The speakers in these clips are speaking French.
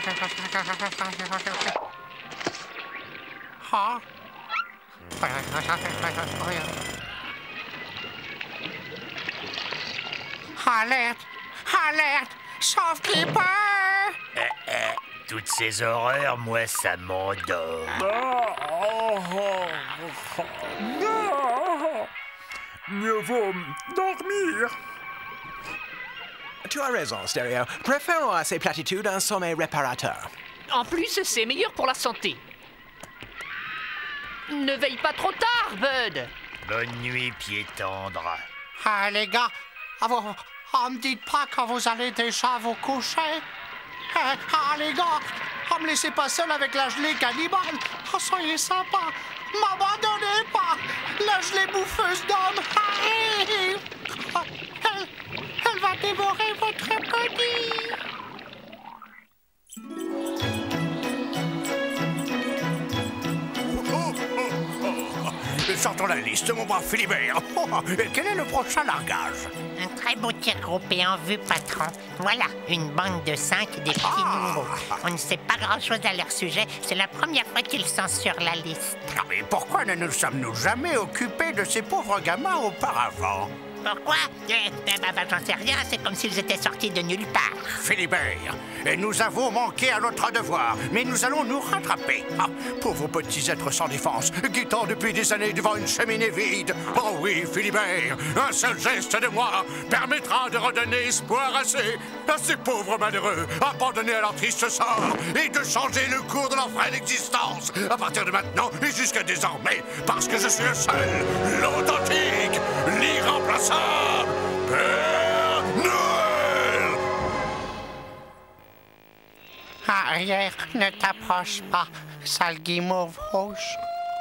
Alerte! Alerte! Sauve-Clipper! Toutes ces horreurs, moi, ça m'endort. Mieux vaut dormir. Tu as raison, Stéréo. Préférons à ces platitudes un sommeil réparateur. En plus, c'est meilleur pour la santé. Ne veille pas trop tard, Bud. Bonne nuit, pied tendre. Ah, les gars, me dites pas quand vous allez déjà vous coucher. Les gars, me laissez pas seul avec la gelée cannibale. Soyez sympa. M'abandonnez pas. La gelée bouffeuse d'hommes arrive. Elle va dévorer votre petit. Sortons la liste, mon brave Philibert. Quel est le prochain largage? Un très beau tir groupé en vue, patron. Voilà, une bande de 5 des petits nouveaux. On ne sait pas grand-chose à leur sujet. C'est la première fois qu'ils sont sur la liste. Mais pourquoi ne nous sommes-nous jamais occupés de ces pauvres gamins auparavant? Pourquoi? J'en sais rien, c'est comme s'ils étaient sortis de nulle part. Philibert, nous avons manqué à notre devoir, mais nous allons nous rattraper. Pauvres petits êtres sans défense, guettant depuis des années devant une cheminée vide. Oh oui, Philibert, un seul geste de moi permettra de redonner espoir à ces pauvres malheureux, abandonnés à leur triste sort, et de changer le cours de leur frêle existence, à partir de maintenant et jusqu'à désormais, parce que je suis le seul, l'authentique, l'irremplaçable Père Noël! Arrière, ne t'approche pas, sale guimauve rouge.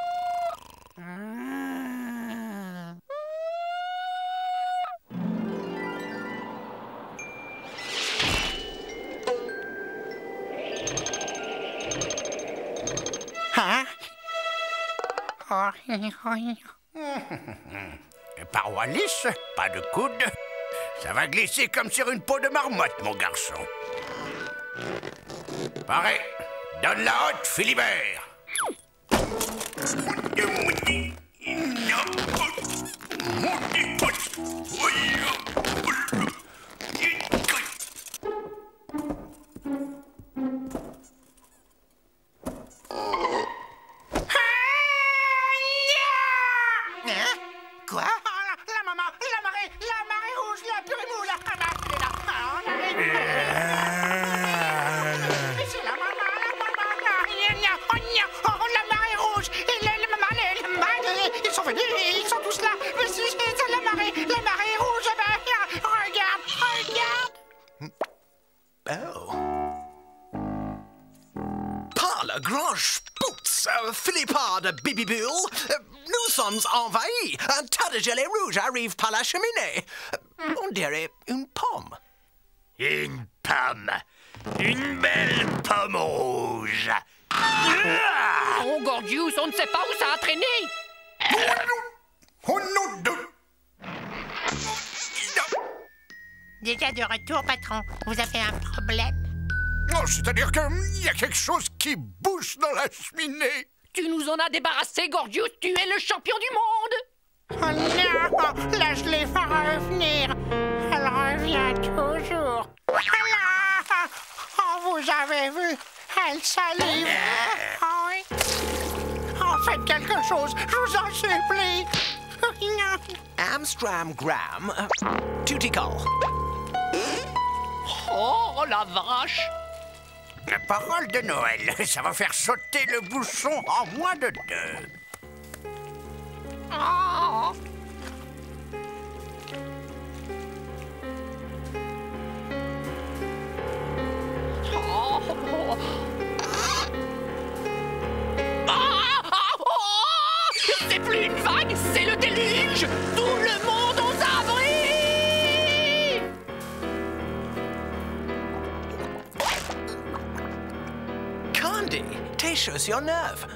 Hein? Parois lisse, pas de coude. Ça va glisser comme sur une peau de marmotte, mon garçon. Pareil, donne la haute, Philibert. Quoi? La marée rouge, la purée moule, la c'est la maman, la marée rouge, et la maman, ils sont venus, ils sont tous là, mais c'est la marée rouge, regarde. Oh. Par le grand spouts, Philippard de Bibibulle, nous sommes envahis. Un tas de gelée rouge arrive par la cheminée. On dirait une pomme. Une pomme. Une belle pomme rouge. Oh, Gordius, on ne sait pas où ça a traîné. Oh non de... Déjà de retour, patron. Vous avez un problème? Oh, c'est-à-dire qu'il y a quelque chose qui bouge dans la cheminée. Tu nous en as débarrassé, Gordius. Tu es le champion du monde. Oh non, la gelée va revenir. Elle revient toujours. Oh, vous avez vu, elle salive. Oh, oui. Oh, faites quelque chose, je vous en supplie. Amstram Graham, Tutical. Oh, la vache. La parole de Noël, ça va faire sauter le bouchon en moins de 2. Oh. Oh. C'est plus une vague, c'est le déluge. Tout le monde aux abris. Candy, tes chaussures neuves.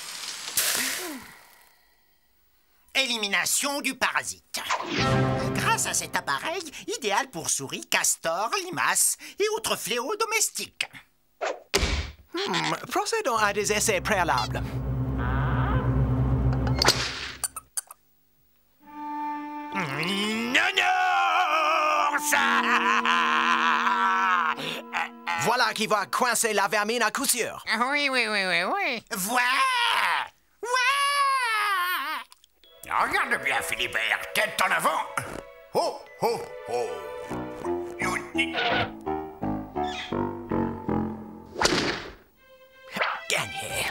Élimination du parasite. Grâce à cet appareil, idéal pour souris, castors, limaces et autres fléaux domestiques. Procédons à des essais préalables. Voilà qui va coincer la vermine à coup sûr. Oui. Voilà! Regarde bien, Philibert, tête en avant. Oh, oh, oh. Gagné.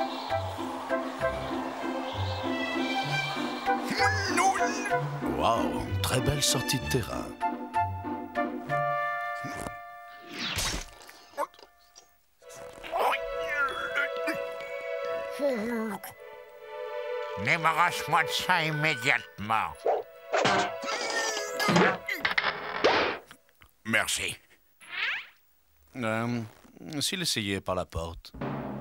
Waouh, très belle sortie de terrain. Débarrasse-moi de ça immédiatement. Merci. S'il essayait par la porte.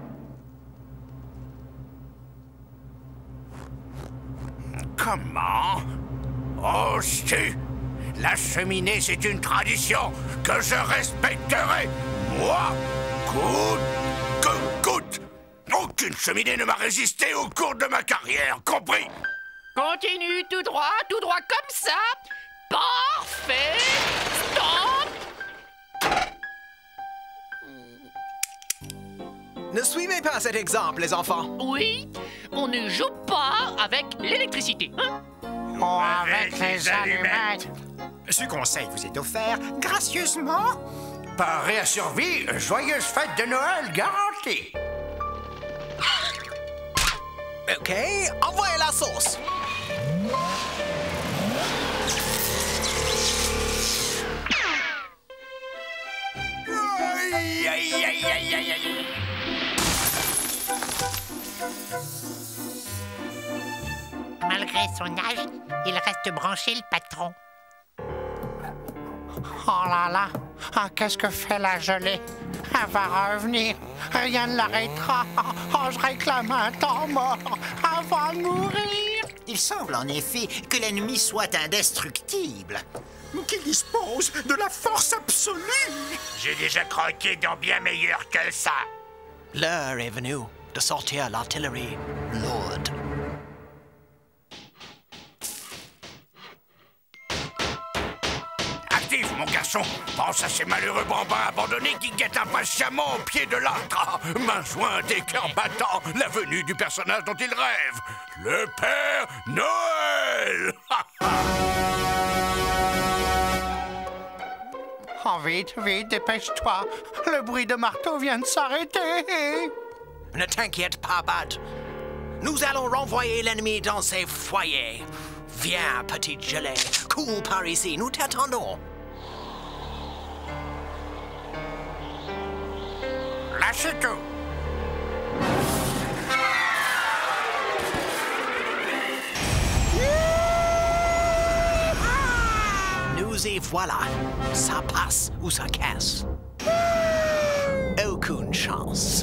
Comment? Oh, si! La cheminée, c'est une tradition que je respecterai. Moi, coûte que coûte. Aucune cheminée ne m'a résisté au cours de ma carrière, compris? Continue tout droit comme ça. Parfait. Stop. Ne suivez pas cet exemple, les enfants. Oui, on ne joue pas avec l'électricité, hein? Oh, avec les allumettes. Ce conseil vous est offert gracieusement. Par et à survie, joyeuse fête de Noël garantie. OK, envoyez la sauce. Aïe, aïe, aïe, aïe, aïe, aïe. Malgré son âge, il reste branché, le patron. Oh là là, qu'est-ce que fait la gelée? Elle va revenir, rien ne l'arrêtera. Oh, je réclame un temps mort, elle va mourir. Il semble en effet que l'ennemi soit indestructible. Qu'il dispose de la force absolue. J'ai déjà croqué dans bien meilleur que ça. L'heure est venue de sortir l'artillerie lourde. Active, mon garçon. Pense à ces malheureux bambins abandonnés qui guettent impatiemment au pied de l'âtre. Main jointe et cœur battant, la venue du personnage dont ils rêvent. Le Père Noël. Oh, vite, vite, dépêche-toi. Le bruit de marteau vient de s'arrêter. Ne t'inquiète pas, Bat. Nous allons renvoyer l'ennemi dans ses foyers. Viens, petite gelée. Cours par ici, nous t'attendons. Lâchez tout. Nous y voilà. Ça passe ou ça casse. Aucune chance.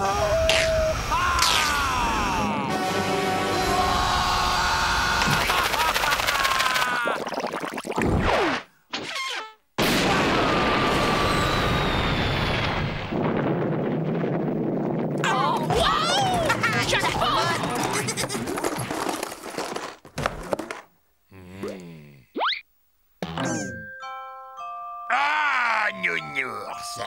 Ah, nounours.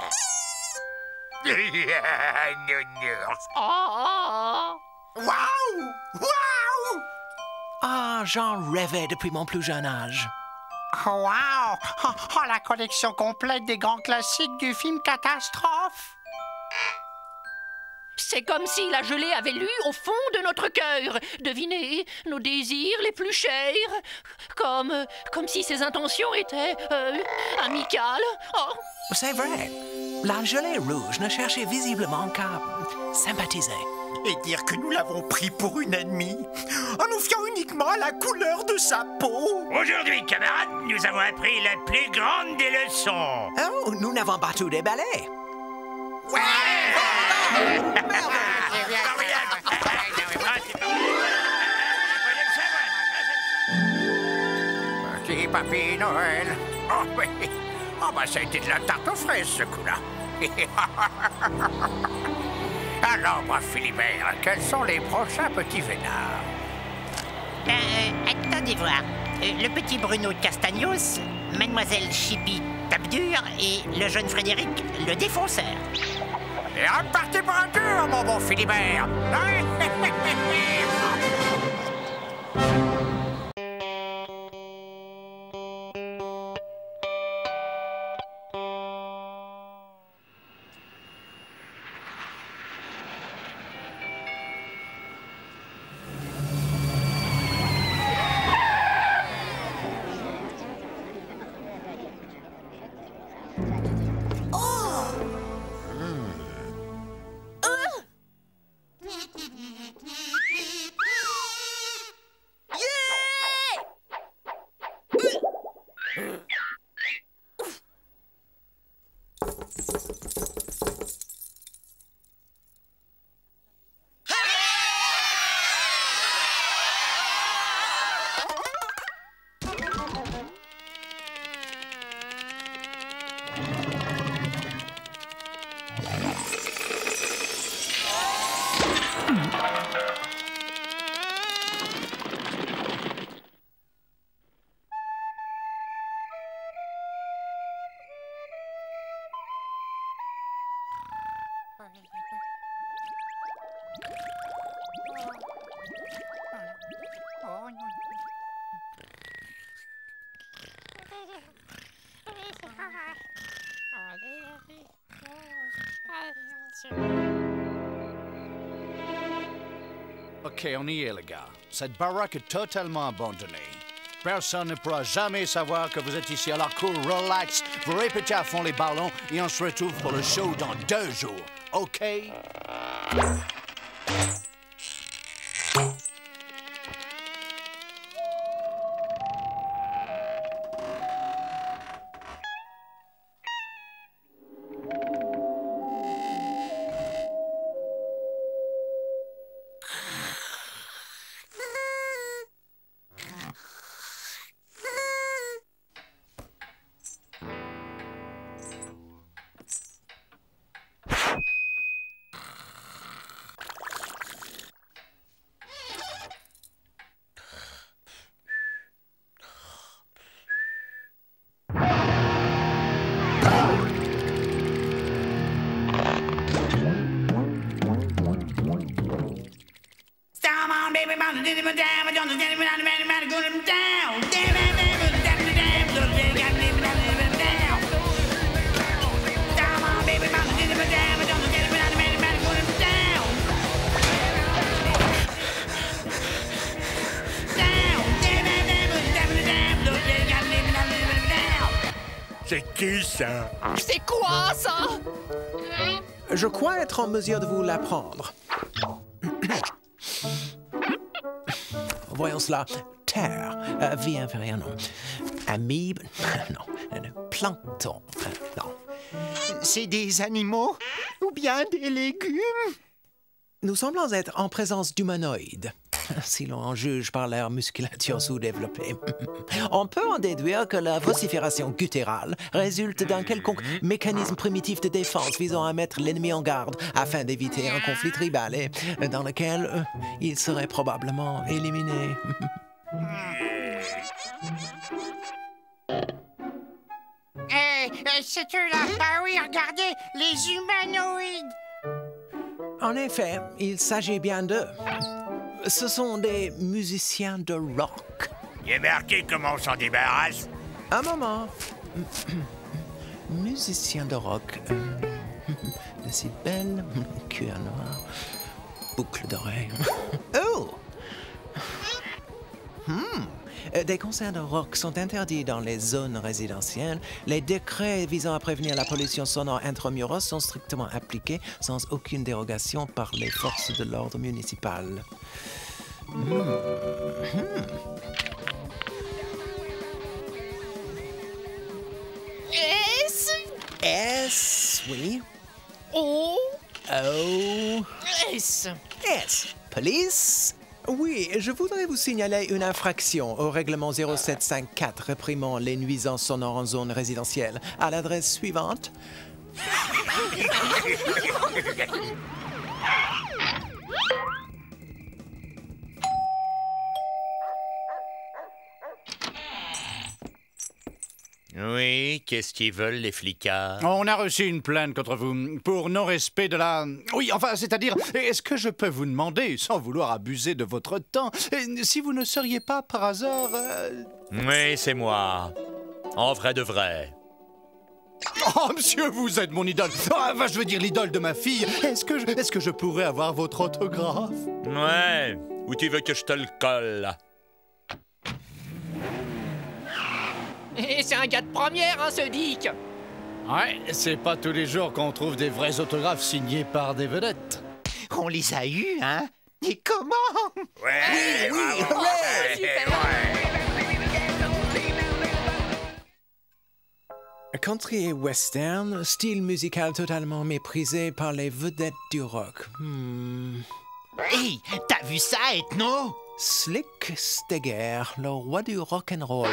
Nounours. Oh. Waouh! Waouh! Ah, j'en rêvais depuis mon plus jeune âge. Wow! Oh, la collection complète des grands classiques du film Catastrophe. C'est comme si la gelée avait lu au fond de notre cœur. Devinez, nos désirs les plus chers. Comme si ses intentions étaient amicales. Oh. C'est vrai. La gelée rouge ne cherchait visiblement qu'à sympathiser. Et dire que nous l'avons pris pour une ennemie, en nous fiant uniquement à la couleur de sa peau. Aujourd'hui, camarades, nous avons appris la plus grande des leçons. Oh, nous n'avons pas tout déballé. papy Noël. Oh oui. Ah bah ça a été de la tarte aux fraises ce coup-là. Alors, moi, Philibert, quels sont les prochains petits vénards? Attendez voir. Le petit Bruno Castagnos, Mademoiselle Chippy Tape-Dur et le jeune Frédéric le Défonceur. Et reparti pour un tour, mon bon Philibert. Ok, on y est, les gars. Cette baraque est totalement abandonnée. Personne ne pourra jamais savoir que vous êtes ici à la cour. Relax, vous répétez à fond les ballons et on se retrouve pour le show dans 2 jours. Ok? C'est qui ça? C'est quoi ça? Je crois être en mesure de vous l'apprendre. Voyons cela. Terre, vie inférieure, non. Amibe, non. Plancton, non. C'est des animaux ou bien des légumes? Nous semblons être en présence d'humanoïdes, si l'on en juge par leur musculature sous-développée. On peut en déduire que la vocifération gutturale résulte d'un quelconque mécanisme primitif de défense visant à mettre l'ennemi en garde afin d'éviter un conflit tribal et dans lequel il serait probablement éliminé. C'est eux-là. Ah oui, regardez, les humanoïdes. En effet, il s'agit bien d'eux. Ce sont des musiciens de rock. Il est marqué comment on s'en débarrasse. Un moment. Musiciens de rock. De si belles, cuir noir, boucle d'oreille. Oh! Des concerts de rock sont interdits dans les zones résidentielles. Les décrets visant à prévenir la pollution sonore intramuros sont strictement appliqués sans aucune dérogation par les forces de l'ordre municipal. S, oui. O. O. S. S. Police. Oui, je voudrais vous signaler une infraction au règlement 0754 réprimant les nuisances sonores en zone résidentielle à l'adresse suivante. Oui, qu'est-ce qu'ils veulent, les flicards? On a reçu une plainte contre vous pour non-respect de la... Oui, enfin, c'est-à-dire, est-ce que je peux vous demander, sans vouloir abuser de votre temps, si vous ne seriez pas par hasard... Oui, c'est moi. En vrai de vrai. Oh, monsieur, vous êtes mon idole. Enfin, je veux dire l'idole de ma fille. Est-ce que je pourrais avoir votre autographe? Ouais, ou tu veux que je te le colle? Et c'est un gars de première, hein, ce Dick. Ouais, c'est pas tous les jours qu'on trouve des vrais autographes signés par des vedettes. On les a eus, hein? Et comment? Ouais, oui, Country et western, style musical totalement méprisé par les vedettes du rock. Hey, t'as vu ça, Ethno? Slick Steger, le roi du rock'n'roll.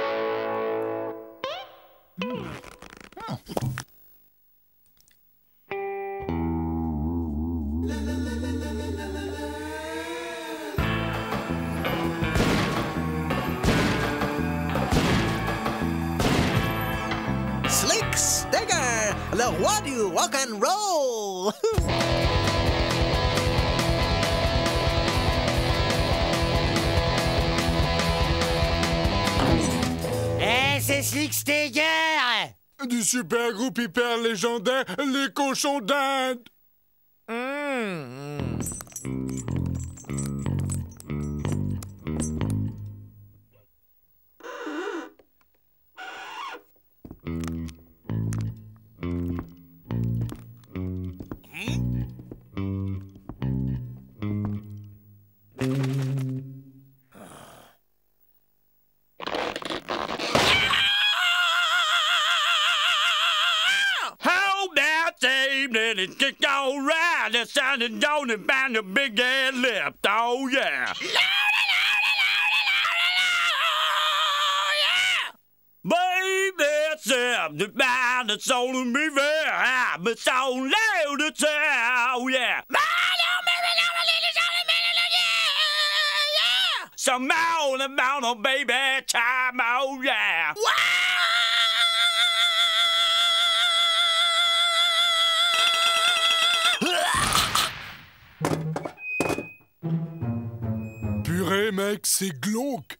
Slick Steger, le roi du rock'n'roll. C'est Slick Steger! Du super groupe hyper légendaire, les cochons d'Inde! It's just all right. The sounding down and band a big ass lip. Oh, yeah. Baby, it's up the band that's on me very high, but so loud to tell, yeah. Some on about a baby time, oh, yeah. Purée, mec, c'est glauque.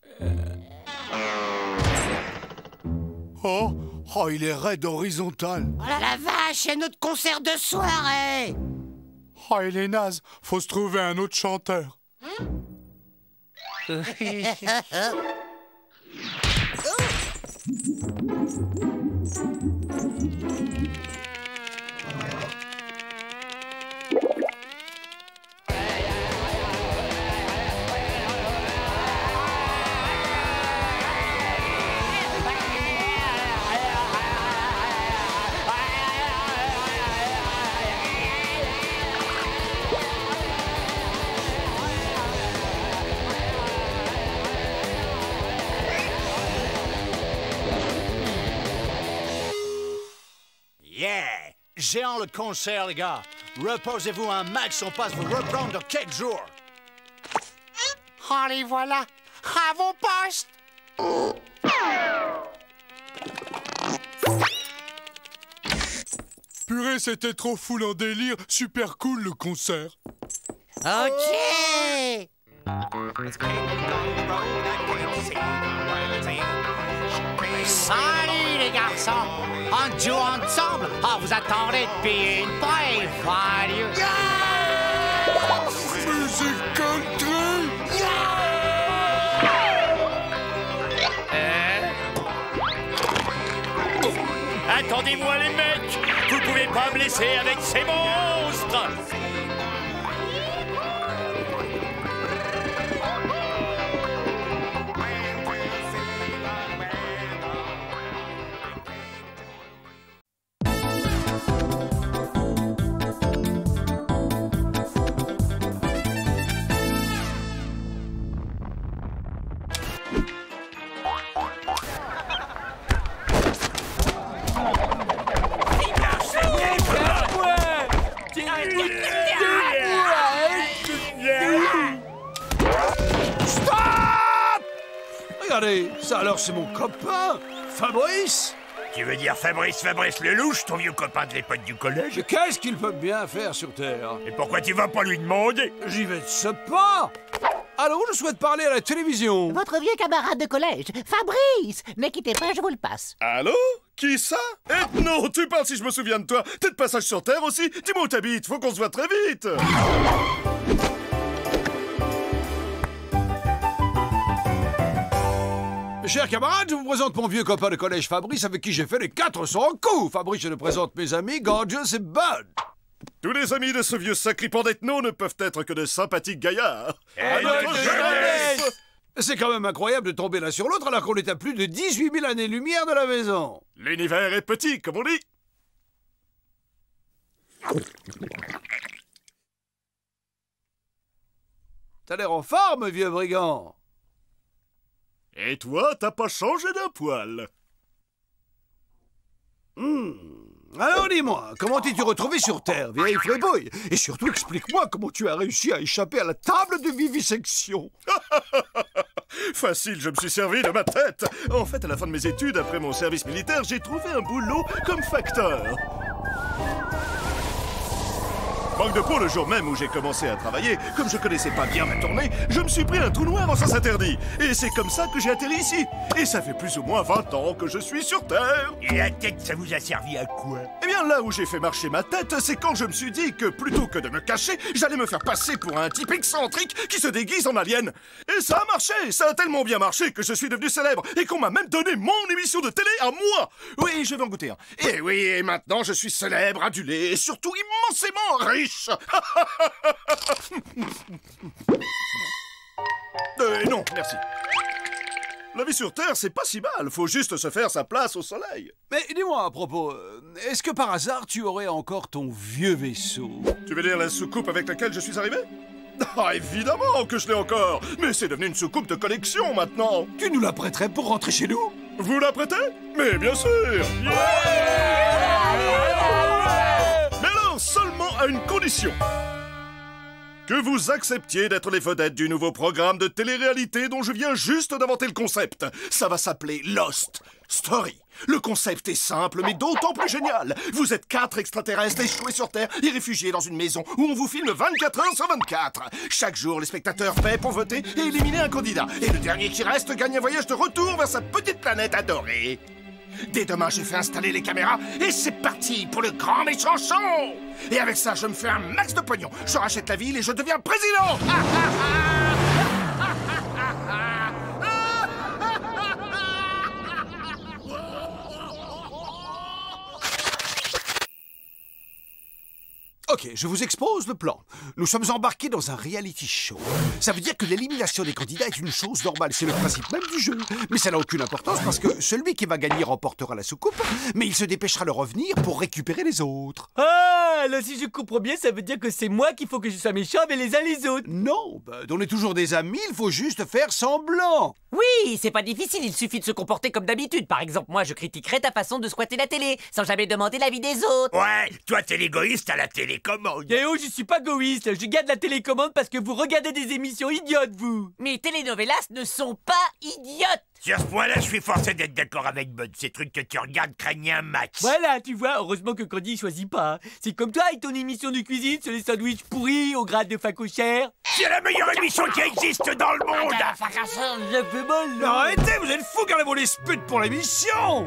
Oh, il est raide horizontal. Oh la vache, c'est notre concert de soirée. Oh, il est naze. Faut se trouver un autre chanteur. Géant le concert, les gars. Reposez-vous un max, on passe vous reprendre dans quelques jours. Allez, voilà. À vos postes. Purée, c'était trop full en délire. Super cool, le concert. Ok. Salut, les garçons. On joue ensemble. Ah, vous attendez depuis une paille, Farius. Musique country. Attendez-moi, les mecs. Vous pouvez pas me laisser avec ces monstres. regardez, ça alors c'est mon copain, Fabrice. Tu veux dire Fabrice le louche, ton vieux copain de l'époque du collège? Mais qu'est-ce qu'il peut bien faire sur Terre? Et pourquoi tu vas pas lui demander? J'y vais de ce pas. Alors, je souhaite parler à la télévision. Votre vieux camarade de collège, Fabrice. Ne quittez pas, je vous le passe. Allô? Qui ça? Eh non, tu parles si je me souviens de toi. T'es de passage sur Terre aussi? Dis-moi où t'habites, faut qu'on se voit très vite. Chers camarades, je vous présente mon vieux copain de collège Fabrice avec qui j'ai fait les 400 coups. Fabrice, je te présente mes amis Gorgeous et Bud. Tous les amis de ce vieux sacripant d'ethno ne peuvent être que de sympathiques gaillards. À notre jeunesse! C'est quand même incroyable de tomber l'un sur l'autre alors qu'on est à plus de 18 000 années-lumière de la maison. L'univers est petit, comme on dit. T'as l'air en forme, vieux brigand. Et toi, t'as pas changé d'un poil. Alors dis-moi, comment t'es-tu retrouvé sur Terre, vieille frébouille? Et surtout, explique-moi comment tu as réussi à échapper à la table de vivisection. Facile, je me suis servi de ma tête. En fait, à la fin de mes études, après mon service militaire, j'ai trouvé un boulot comme facteur. Manque de peau, le jour même où j'ai commencé à travailler, comme je connaissais pas bien ma tournée, je me suis pris un trou noir en sens interdit. Et c'est comme ça que j'ai atterri ici. Et ça fait plus ou moins 20 ans que je suis sur Terre. Et la tête, ça vous a servi à quoi? Eh bien, là où j'ai fait marcher ma tête, c'est quand je me suis dit que plutôt que de me cacher, j'allais me faire passer pour un type excentrique qui se déguise en alien. Et ça a marché, ça a tellement bien marché que je suis devenu célèbre et qu'on m'a même donné mon émission de télé à moi. Oui, je vais en goûter un. Et oui, et maintenant je suis célèbre, adulé et surtout immensément riche. Non, merci. La vie sur Terre, c'est pas si mal. Faut juste se faire sa place au soleil. Mais dis-moi à propos, est-ce que par hasard tu aurais encore ton vieux vaisseau? Tu veux dire la soucoupe avec laquelle je suis arrivé? Ah, évidemment que je l'ai encore. Mais c'est devenu une soucoupe de collection maintenant. Tu nous la prêterais pour rentrer chez nous? Vous la prêtez? Mais bien sûr. Mais alors, seulement à une condition. Que vous acceptiez d'être les vedettes du nouveau programme de télé-réalité dont je viens juste d'inventer le concept. Ça va s'appeler Lost Story. Le concept est simple, mais d'autant plus génial. Vous êtes 4 extraterrestres échoués sur Terre et réfugiés dans une maison où on vous filme 24 heures sur 24. Chaque jour, les spectateurs paient pour voter et éliminer un candidat. Et le dernier qui reste gagne un voyage de retour vers sa petite planète adorée. Dès demain, j'ai fait installer les caméras et c'est parti pour le grand méchant show. Et avec ça, je me fais un max de pognon. Je rachète la ville et je deviens président. Ok, je vous expose le plan. Nous sommes embarqués dans un reality show. Ça veut dire que l'élimination des candidats est une chose normale. C'est le principe même du jeu. Mais ça n'a aucune importance parce que celui qui va gagner remportera la soucoupe, mais il se dépêchera de revenir pour récupérer les autres. Ah, là, si je comprends bien, ça veut dire que c'est moi qu'il faut que je sois méchant avec les uns les autres. Non, on est toujours des amis, il faut juste faire semblant. Oui, c'est pas difficile, il suffit de se comporter comme d'habitude. Par exemple, moi, je critiquerais ta façon de squatter la télé, sans jamais demander l'avis des autres. Ouais, toi, t'es l'égoïste à la télécommande. Eh oh, je suis pas égoïste, je garde la télécommande parce que vous regardez des émissions idiotes, vous. Mes télénovelas ne sont pas idiotes. Sur ce point-là, je suis forcé d'être d'accord avec Bud. Ces trucs que tu regardes craignent un match. Voilà, tu vois, heureusement que Candy choisit pas. C'est comme toi avec ton émission de cuisine sur les sandwichs pourris au grade de facochère. C'est la meilleure émission qui existe dans le monde. Ça fait mal, là. Arrêtez, vous êtes fous, gardez-vous les spuds pour l'émission.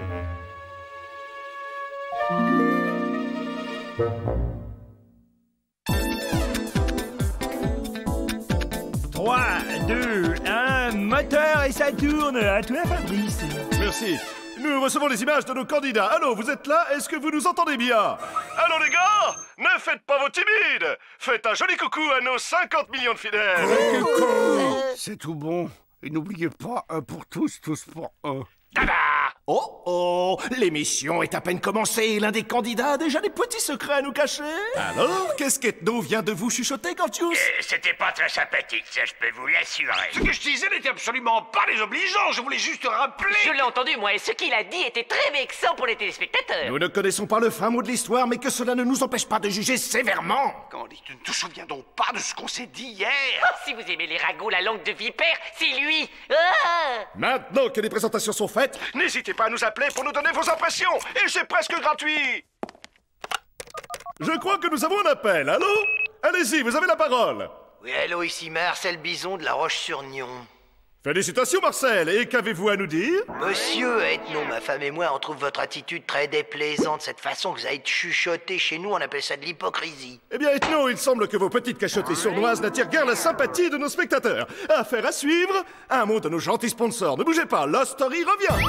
3, 2, 1, moteur et ça tourne. À toi, Fabrice. Merci. Nous recevons les images de nos candidats. Allô, vous êtes là? Est-ce que vous nous entendez bien? Allô, les gars? Ne faites pas vos timides. Faites un joli coucou à nos 50 millions de fidèles. C'est tout bon. Et n'oubliez pas, un pour tous pour un. Tada! Oh, l'émission est à peine commencée et l'un des candidats a déjà des petits secrets à nous cacher. Alors, qu'est-ce qu'Ethno vient de vous chuchoter, Gorgeous? C'était pas très sympathique, ça, je peux vous l'assurer. Ce que je disais n'était absolument pas désobligeant, je voulais juste rappeler... Je l'ai entendu, moi, et ce qu'il a dit était très vexant pour les téléspectateurs. Nous ne connaissons pas le fin mot de l'histoire, mais que cela ne nous empêche pas de juger sévèrement. Candy, tu ne te souviens donc pas de ce qu'on s'est dit hier? Oh, si vous aimez les ragots, la langue de vipère, c'est lui. Ah! Maintenant que les présentations sont faites, N'hésitez pas à nous appeler pour nous donner vos impressions. Et c'est presque gratuit. je crois que nous avons un appel. Allô? Allez-y, vous avez la parole. Oui, allô, ici Marcel Bison de La Roche-sur-Nion. Félicitations, Marcel. Et qu'avez-vous à nous dire? Monsieur Ethno, ma femme et moi, on trouve votre attitude très déplaisante. Cette façon que vous avez de chuchoter chez nous, on appelle ça de l'hypocrisie. Eh bien, Ethno, il semble que vos petites cachotées sournoises n'attirent guère la sympathie de nos spectateurs. Affaire à suivre. Un mot de nos gentils sponsors. Ne bougez pas, Lost Story revient.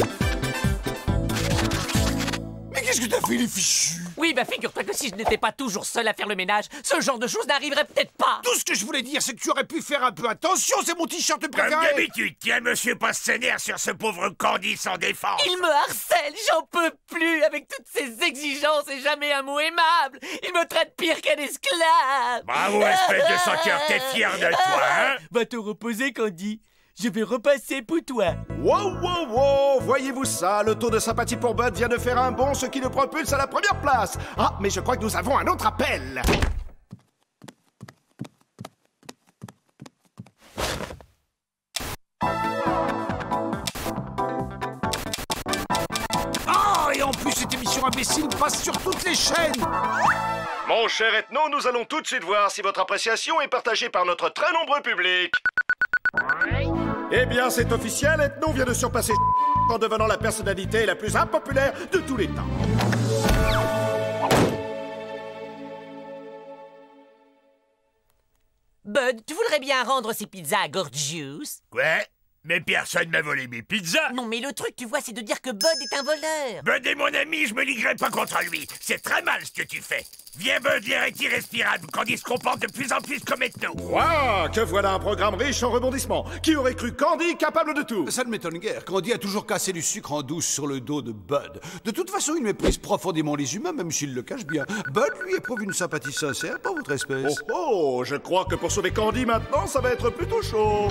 Mais qu'est-ce que t'as fait, les fichus? Oui, bah figure-toi que si je n'étais pas toujours seul à faire le ménage, ce genre de choses n'arriverait peut-être pas. Tout ce que je voulais dire, c'est que tu aurais pu faire un peu attention, c'est mon t-shirt Comme préféré. d'habitude, tiens, monsieur Postener sur ce pauvre Candy sans défense. Il me harcèle, j'en peux plus avec toutes ces exigences et jamais un mot aimable. Il me traite pire qu'un esclave. Bravo, espèce de senteur, t'es fier de toi, hein? Va te reposer, Candy. Je vais repasser pour toi. Wow, wow, wow! Voyez-vous ça? Le taux de sympathie pour Bud vient de faire un bond, ce qui le propulse à la première place. Ah, mais je crois que nous avons un autre appel. Ah, et en plus, cette émission imbécile passe sur toutes les chaînes. Mon cher Ethno, nous allons tout de suite voir si votre appréciation est partagée par notre très nombreux public. Eh bien, c'est officiel, Ethno vient de surpasser en devenant la personnalité la plus impopulaire de tous les temps. Bud, tu voudrais bien rendre ces pizzas à Gorgeous? Ouais, mais personne m'a volé mes pizzas. Non, mais le truc, tu vois, c'est de dire que Bud est un voleur. Bud est mon ami, je me liguerai pas contre lui. C'est très mal ce que tu fais. Viens, Bud, l'air est irrespirable quand il se comporte de plus en plus comme Ethno. Waouh, que voilà un programme riche en rebondissements. Qui aurait cru Candy capable de tout? Ça ne m'étonne guère. Candy a toujours cassé du sucre en douce sur le dos de Bud. De toute façon, il méprise profondément les humains, même s'il le cache bien. Bud, lui, éprouve une sympathie sincère pour votre espèce. Oh, je crois que pour sauver Candy maintenant, ça va être plutôt chaud.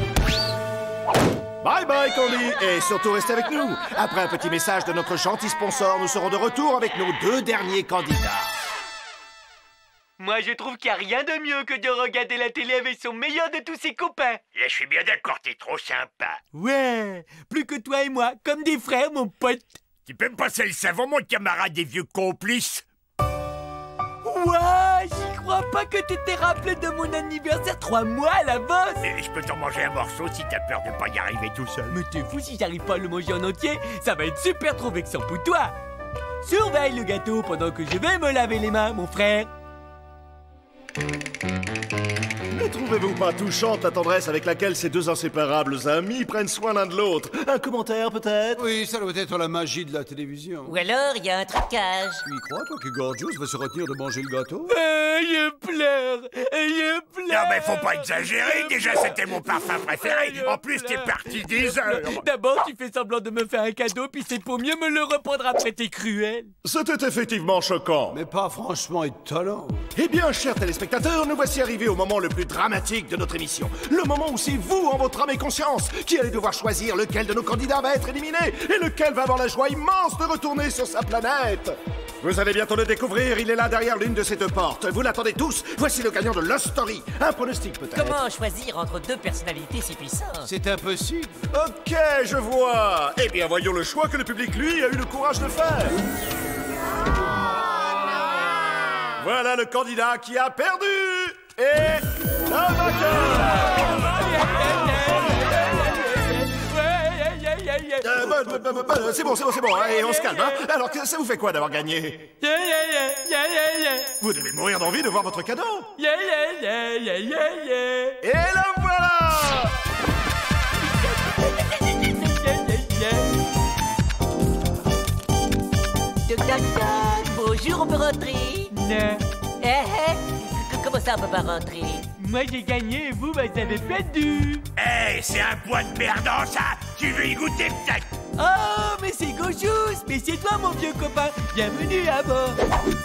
Bye bye Candy, et surtout restez avec nous. Après un petit message de notre gentil sponsor, nous serons de retour avec nos 2 derniers candidats. Moi, je trouve qu'il n'y a rien de mieux que de regarder la télé avec son meilleur de tous ses copains. Là, je suis bien d'accord, t'es trop sympa. Ouais, plus que toi et moi, comme des frères, mon pote. Tu peux me passer le savon, mon camarade des vieux complices? Ouais, j'y crois pas que tu t'es rappelé de mon anniversaire 3 mois à l'avance. Mais je peux t'en manger un morceau si t'as peur de pas y arriver tout seul. Mais t'es fou, si j'arrive pas à le manger en entier, ça va être super trop vexant pour toi. Surveille le gâteau pendant que je vais me laver les mains, mon frère. Ne trouvez-vous pas touchante la tendresse avec laquelle ces 2 inséparables amis prennent soin l'un de l'autre? Un commentaire peut-être? Oui, ça doit être la magie de la télévision. Ou alors, il y a un trucage. Tu y crois, toi, que Gorgeous va se retenir de manger le gâteau? Je pleure. Non mais faut pas exagérer, déjà c'était mon parfum préféré. En plus t'es parti 10 heures. D'abord tu fais semblant de me faire un cadeau, puis c'est pour mieux me le reprendre après, t'es cruel. C'était effectivement choquant. Mais pas franchement étonnant. Eh bien, chers téléspectateurs, nous voici arrivés au moment le plus dramatique de notre émission. Le moment où c'est vous, en votre âme et conscience, qui allez devoir choisir lequel de nos candidats va être éliminé et lequel va avoir la joie immense de retourner sur sa planète. Vous allez bientôt le découvrir, il est là derrière l'une de ces 2 portes. Vous l'attendez tous, voici le gagnant de Lost Story. Un pronostic peut-être. Comment choisir entre 2 personnalités si puissantes? C'est impossible. Ok, je vois. Eh bien, voyons le choix que le public, lui, a eu le courage de faire. Voilà le candidat qui a perdu. Et le vainqueur. C'est bon, et on se calme, hein. Alors, ça vous fait quoi d'avoir gagné? Vous devez mourir d'envie de voir votre cadeau. Et le voilà. Bonjour, on peut rentrer? Non. Comment ça, on peut pas rentrer? Moi j'ai gagné et vous, vous avez perdu. Hey, c'est un poids de perdant ça. Tu veux y goûter peut-être? Oh, mais c'est Gorgeous. Mais c'est toi, mon vieux copain. Bienvenue à bord.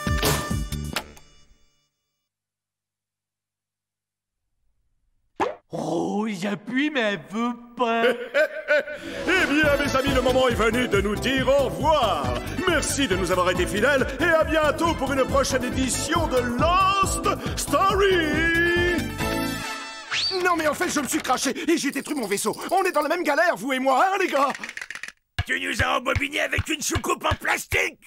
Oh, j'appuie, mais elle veut pas. Eh bien, mes amis, le moment est venu de nous dire au revoir. Merci de nous avoir été fidèles et à bientôt pour une prochaine édition de Lost Story. Non mais en fait, je me suis craché et j'ai détruit mon vaisseau. On est dans la même galère, vous et moi, hein, les gars? Tu nous as embobiné avec une soucoupe en plastique.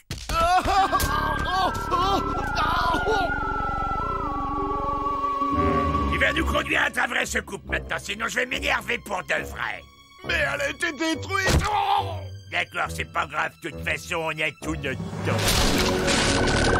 Tu vas nous conduire à ta vraie soucoupe maintenant, sinon je vais m'énerver pour de vrai. Mais elle a été détruite. D'accord, c'est pas grave, de toute façon, on a tout notre temps.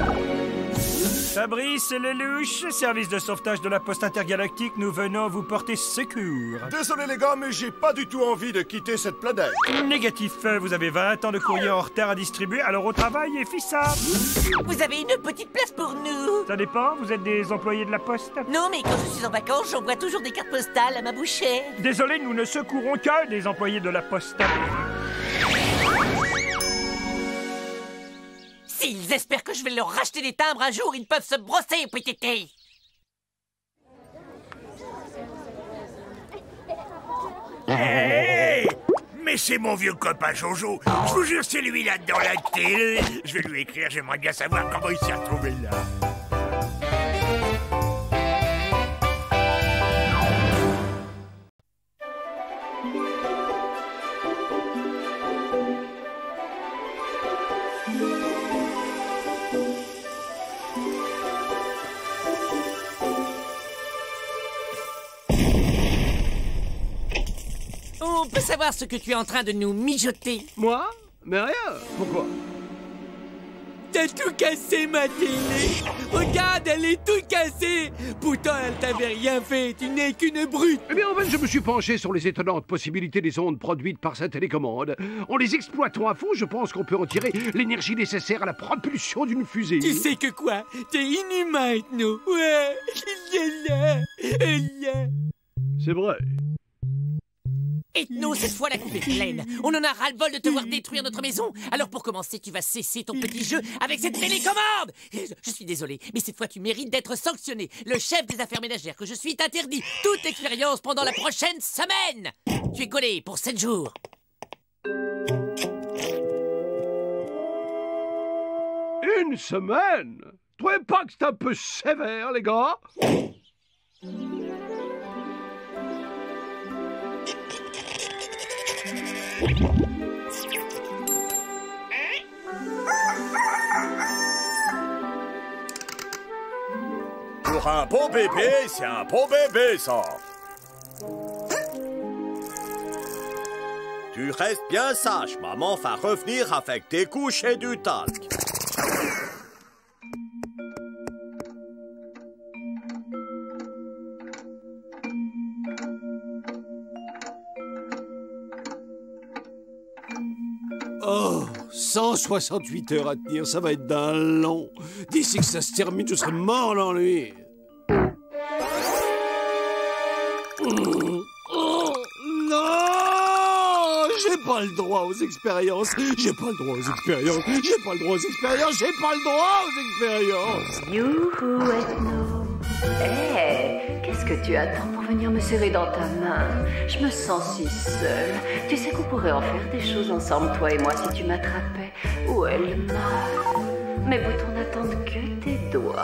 Fabrice et Lelouch, service de sauvetage de la poste intergalactique, nous venons vous porter secours. Désolé les gars, mais j'ai pas du tout envie de quitter cette planète. Négatif, vous avez 20 ans de courrier en retard à distribuer, alors au travail et fissable. Vous avez une petite place pour nous. Ça dépend, vous êtes des employés de la poste? Non, mais quand je suis en vacances, j'envoie toujours des cartes postales à ma bouchée. Désolé, nous ne secourons que des employés de la poste. S'ils espèrent que je vais leur racheter des timbres un jour, ils peuvent se brosser, PTT. Hey, mais c'est mon vieux copain Jojo. Je vous jure, c'est lui là dans la télé. Je vais lui écrire, j'aimerais bien savoir comment il s'est retrouvé là. On peut savoir ce que tu es en train de nous mijoter? Moi? Mais rien. Pourquoi? T'as tout cassé, ma télé. Regarde, elle est toute cassée. Pourtant, elle t'avait rien fait. Tu n'es qu'une brute. Eh bien, en fait, je me suis penché sur les étonnantes possibilités des ondes produites par sa télécommande. En les exploitant à fond, je pense qu'on peut en tirer l'énergie nécessaire à la propulsion d'une fusée. Tu sais que quoi? T'es inhumain, Ethno. Ouais. C'est vrai. Ethno, cette fois la coupe est pleine. On en a ras-le-bol de te voir détruire notre maison. Alors pour commencer, tu vas cesser ton petit jeu avec cette télécommande. Je suis désolé, mais cette fois tu mérites d'être sanctionné. Le chef des affaires ménagères que je suis t'interdit toute expérience pendant la prochaine semaine. Tu es collé pour 7 jours. Une semaine? Trouvez pas que c'est un peu sévère, les gars? Pour un bon bébé, c'est un bon bébé, ça. Tu restes bien sage, maman va revenir avec des couches et du talc. Oh, 168 heures à tenir, ça va être d'un long. D'ici que ça se termine, je serai mort d'ennui. Oh, non! J'ai pas le droit aux expériences. J'ai pas le droit aux expériences. J'ai pas le droit aux expériences. J'ai pas le droit aux expériences. Youhou, Ethno. Hé, qu'est-ce que tu attends pour venir me serrer dans ta main? Je me sens si seule. Tu sais qu'on pourrait en faire des choses ensemble, toi et moi, si tu m'attrapais. Où est le mal? Mes boutons n'attendent que tes doigts.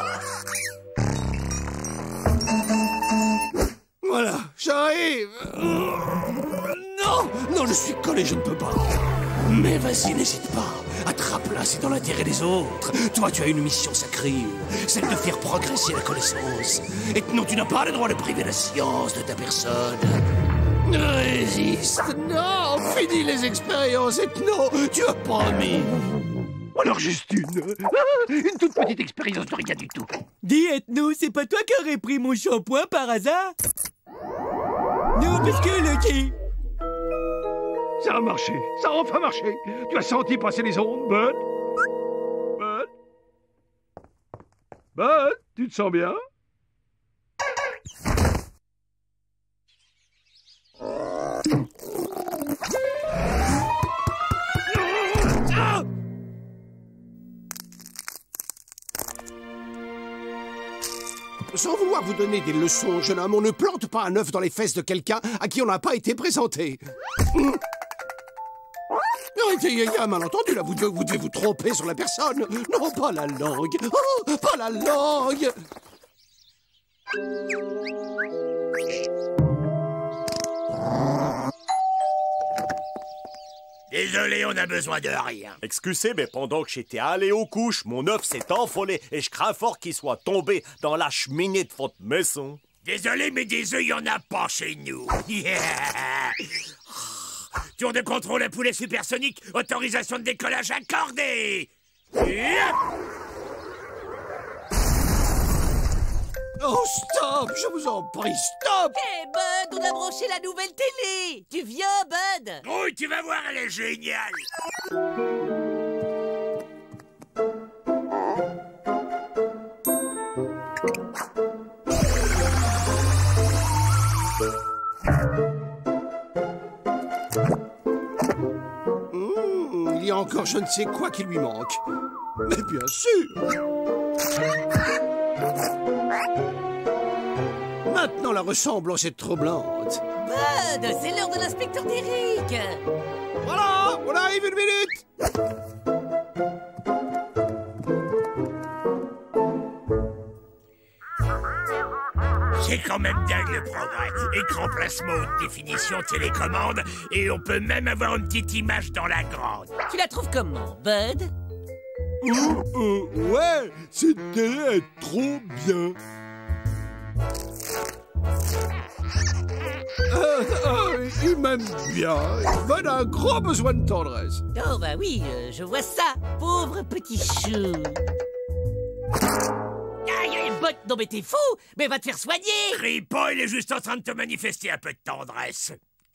Voilà, j'arrive. Non, non, je suis collé, je ne peux pas. Mais vas-y, n'hésite pas. Attrape-la, c'est dans l'intérêt des autres. Toi, tu as une mission sacrée, celle de faire progresser la connaissance. Et non, tu n'as pas le droit de priver la science de ta personne. Résiste, non, finis les expériences, et non, tu as promis. Alors juste une toute petite expérience de rien du tout. Dis, Ethno, c'est pas toi qui aurais pris mon shampoing par hasard? Non, parce que le... Ça a marché, ça a enfin marché. Tu as senti passer les ondes, Bud? Bud? Bud, tu te sens bien? Sans vouloir vous donner des leçons, jeune homme, on ne plante pas un œuf dans les fesses de quelqu'un à qui on n'a pas été présenté. Il y a un malentendu, là. Vous devez vous tromper sur la personne. Non, pas la langue. Oh, pas la langue. Désolé, on a besoin de rien. Excusez, mais pendant que j'étais allé aux couches, mon œuf s'est envolé et je crains fort qu'il soit tombé dans la cheminée de votre maison. Désolé, mais des œufs, il n'y en a pas chez nous. Tour de contrôle à poulet supersonique, autorisation de décollage accordée. Oh, stop! Je vous en prie, stop! Hé, Bud, on a branché la nouvelle télé! Tu viens, Bud? Oui, tu vas voir, elle est géniale! Il y a encore je ne sais quoi qui lui manque. Mais bien sûr! Maintenant, la ressemblance est troublante. Bud, c'est l'heure de l'inspecteur d'Eric. Voilà, on arrive une minute. C'est quand même dingue le progrès. Écran plasma haute définition, télécommande, et on peut même avoir une petite image dans la grande. Tu la trouves comment, Bud? Ouais, c'était trop bien. Il m'aime bien. Bud a un grand besoin de tendresse. Oh bah oui, je vois ça. Pauvre petit chou. Aïe, Bud, non mais t'es fou. Mais va te faire soigner. Crie pas, il est juste en train de te manifester un peu de tendresse.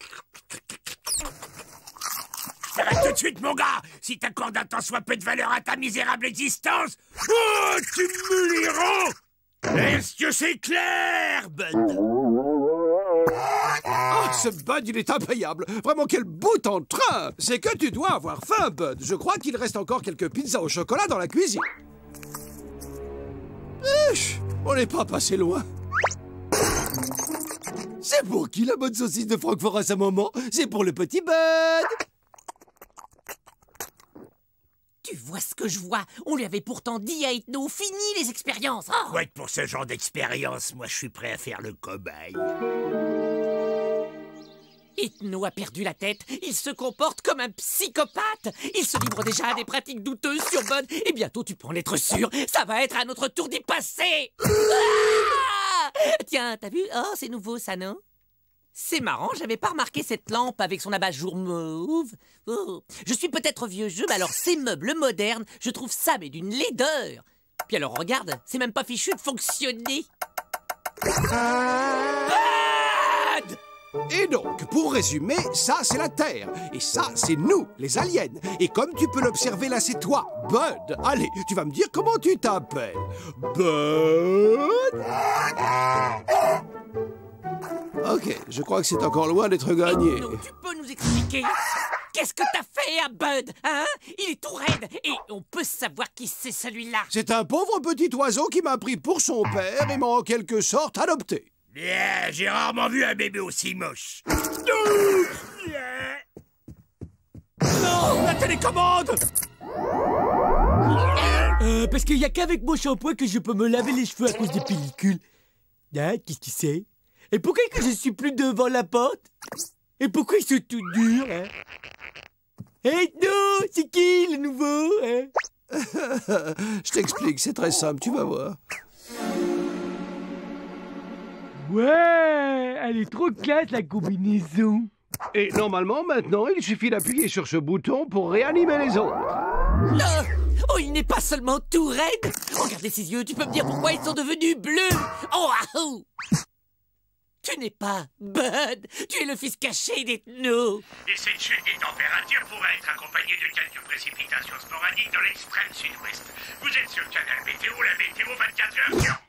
Arrête tout de suite, mon gars. Si t'accordes un tant soit peu de valeur à ta misérable existence, oh, tu me liras. Est-ce que c'est clair, Bud? Ah, ce Bud, il est impayable. Vraiment, quel bout en train. C'est que tu dois avoir faim, Bud. Je crois qu'il reste encore quelques pizzas au chocolat dans la cuisine. On n'est pas passé loin. C'est pour qui la bonne saucisse de Francfort à ce moment? C'est pour le petit Bud. Tu vois ce que je vois? On lui avait pourtant dit à Ethno, fini les expériences. Oh. Ouais, pour ce genre d'expérience, moi je suis prêt à faire le cobaye. Ethno a perdu la tête. Il se comporte comme un psychopathe. Il se livre déjà à des pratiques douteuses sur Bud. Et bientôt, tu peux en être sûr, ça va être à notre tour d'y passer. Ah! Tiens, t'as vu? Oh, c'est nouveau ça, non? C'est marrant, j'avais pas remarqué cette lampe avec son abat-jour mauve. Oh. Je suis peut-être vieux jeu, mais alors ces meubles modernes, je trouve ça mais d'une laideur. Puis alors regarde, c'est même pas fichu de fonctionner. Et donc, pour résumer, ça c'est la Terre, et ça c'est nous, les aliens. Et comme tu peux l'observer là, c'est toi, Bud. Allez, tu vas me dire comment tu t'appelles. Bud? Ok, je crois que c'est encore loin d'être gagné. Non, tu peux nous expliquer? Qu'est-ce que t'as fait à Bud, hein? Il est tout raide, et on peut savoir qui c'est celui-là. C'est un pauvre petit oiseau qui m'a pris pour son père et m'a en quelque sorte adopté. Bien, j'ai rarement vu un bébé aussi moche. Non, la télécommande! Parce qu'il n'y a qu'avec mon shampoing que je peux me laver les cheveux à cause des pellicules. Hein, qu'est-ce que c'est? Et pourquoi que je suis plus devant la porte? Et pourquoi ils sont tout durs, hein? Hey, non, c'est qui, le nouveau, hein? Je t'explique, c'est très simple, tu vas voir. Ouais, elle est trop classe, la combinaison. Et normalement, maintenant, il suffit d'appuyer sur ce bouton pour réanimer les autres. Oh, il n'est pas seulement tout raide. Regardez ses yeux, tu peux me dire pourquoi ils sont devenus bleus? Oh, ahou! Tu n'es pas Bud, tu es le fils caché d'Ethno. Et cette chute des températures pourrait être accompagnée de quelques précipitations sporadiques dans l'extrême sud-ouest. Vous êtes sur Canal Météo, la météo 24 heures sur...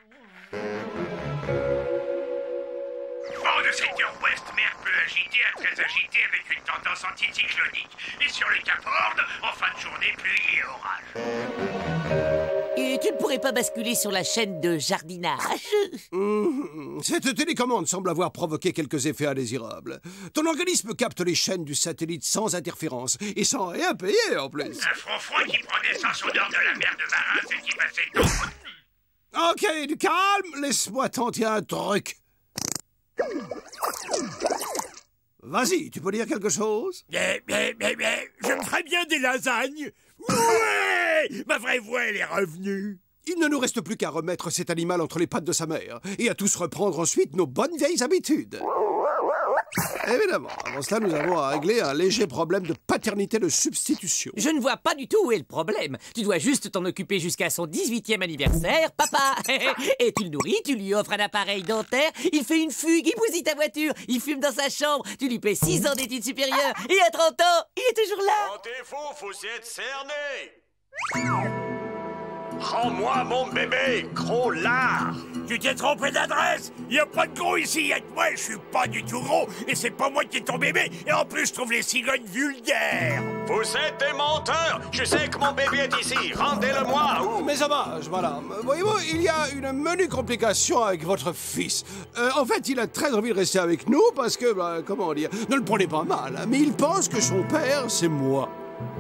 Vent de secteur ouest, mer peu agitée à très agitée avec une tendance anticyclonique. Et sur le Cap Horn, en fin de journée, pluie et orage. Et tu ne pourrais pas basculer sur la chaîne de jardinage? Cette télécommande semble avoir provoqué quelques effets indésirables. Ton organisme capte les chaînes du satellite sans interférence et sans rien payer en plus. Un front froid qui prend naissance au nord de la mer de Varas et qui va s'étendre. Ok, du calme, laisse-moi tenter un truc. Vas-y, tu peux dire quelque chose? J'aime très bien des lasagnes. Ouais! Ma vraie voix, elle est revenue. Il ne nous reste plus qu'à remettre cet animal entre les pattes de sa mère et à tous reprendre ensuite nos bonnes vieilles habitudes. Évidemment, avant cela, nous avons à régler un léger problème de paternité de substitution. Je ne vois pas du tout où est le problème. Tu dois juste t'en occuper jusqu'à son 18e anniversaire, papa. Et tu le nourris, tu lui offres un appareil dentaire, il fait une fugue, il bousille ta voiture, il fume dans sa chambre, tu lui paies 6 ans d'études supérieures, et à 30 ans, il est toujours là. Quand t'es fou, faut s'y être cerné. Rends-moi mon bébé, gros lard. Tu t'es trompé d'adresse. Il n'y a pas de gros ici, il y a que moi. Je suis pas du tout gros. Et c'est pas moi qui ai ton bébé. Et en plus, je trouve les cigognes vulgaires. Vous êtes des menteurs. Je sais que mon bébé est ici. Rendez-le-moi ou... Mes hommages, madame. Voyez-vous, il y a une menue complication avec votre fils. En fait, il a très envie de rester avec nous parce que, comment dire, ne le prenez pas mal, hein, mais il pense que son père, c'est moi.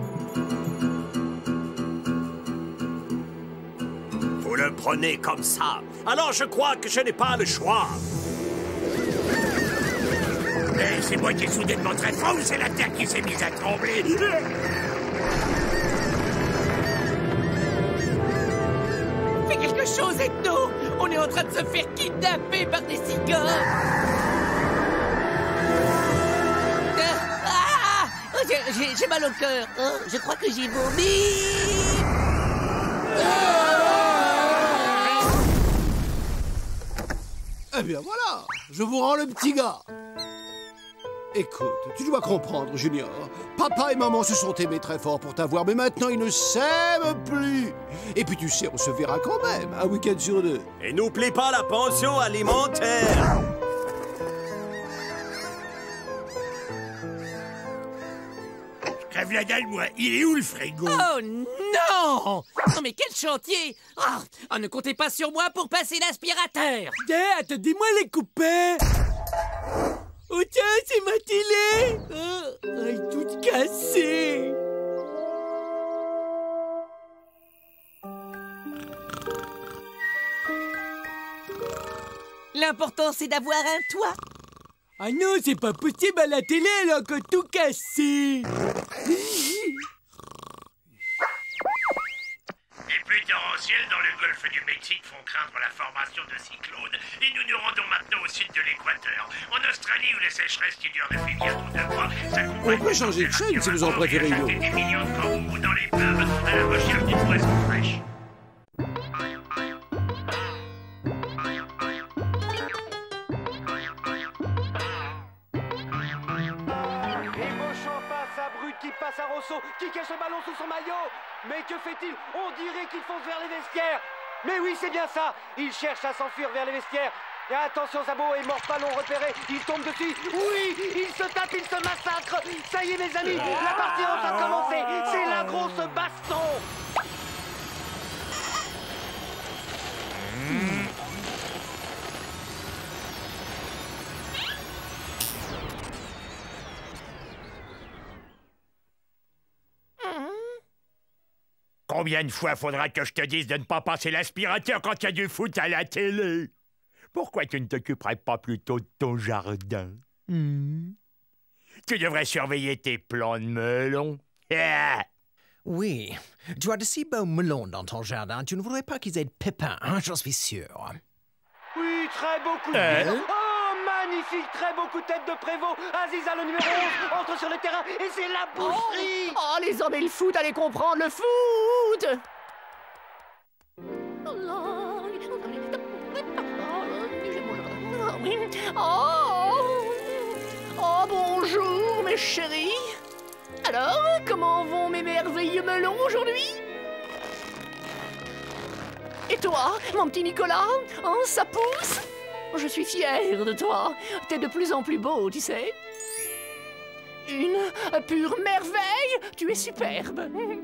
Vous le prenez comme ça. Alors je crois que je n'ai pas le choix. Mais c'est moi qui ai soudainement très fort ou c'est la terre qui s'est mise à trembler? Fais quelque chose, Ethno. On est en train de se faire kidnapper par des cigognes. J'ai mal au cœur. Oh, je crois que j'ai vomi. Eh bien voilà, je vous rends le petit gars. Écoute, tu dois comprendre, Junior. Papa et maman se sont aimés très fort pour t'avoir, mais maintenant ils ne s'aiment plus. Et puis tu sais, on se verra quand même, un week-end sur 2. Et n'oublie pas la pension alimentaire. Crève la dalle, moi. Il est où le frigo? Oh non! Non mais quel chantier! Oh, ne comptez pas sur moi pour passer l'aspirateur! Attendez-moi les copains! Oh tiens, c'est ma télé! Oh, elle est toute cassée! L'important c'est d'avoir un toit! Ah non, c'est pas possible, à la télé, elle a encore tout cassé. Les pluies torrentielles dans le golfe du Mexique font craindre la formation de cyclones. Et nous nous rendons maintenant au sud de l'équateur. En Australie, où les sécheresses qui durent depuis bientôt 2 mois s'accompagnent... On peut changer de chaîne si vous en préférez une autre. Des millions de kangourous dans les pubs à la recherche d'une poisson fraîche. Qui passe à Rosso, qui cache le ballon sous son maillot. Mais que fait-il? On dirait qu'il fonce vers les vestiaires. Mais oui, c'est bien ça. Il cherche à s'enfuir vers les vestiaires. Et attention, Zabo est mort ballon repéré. Il tombe dessus. Oui, il se tape, il se massacre. Ça y est, mes amis, la partie a enfin commencé. C'est la grosse baston. Combien de fois faudra que je te dise de ne pas passer l'aspirateur quand il y a du foot à la télé? Pourquoi tu ne t'occuperais pas plutôt de ton jardin? Tu devrais surveiller tes plants de melons. Oui, tu as de si beaux melons dans ton jardin, tu ne voudrais pas qu'ils aient de pépins, hein, j'en suis sûr. Oui, très beau coup de pied. Oh, magnifique, très beau coup de tête de Prévost. Aziza, le numéro 11, entre sur le terrain et c'est la boucherie. Oh, les hommes et le foot, allez comprendre le foot. Oh, bonjour, mes chéris. Alors, comment vont mes merveilleux melons aujourd'hui? Et toi, mon petit Nicolas? Hein, ça pousse? Je suis fière de toi. T'es de plus en plus beau, tu sais. Une pure merveille. Tu es superbe.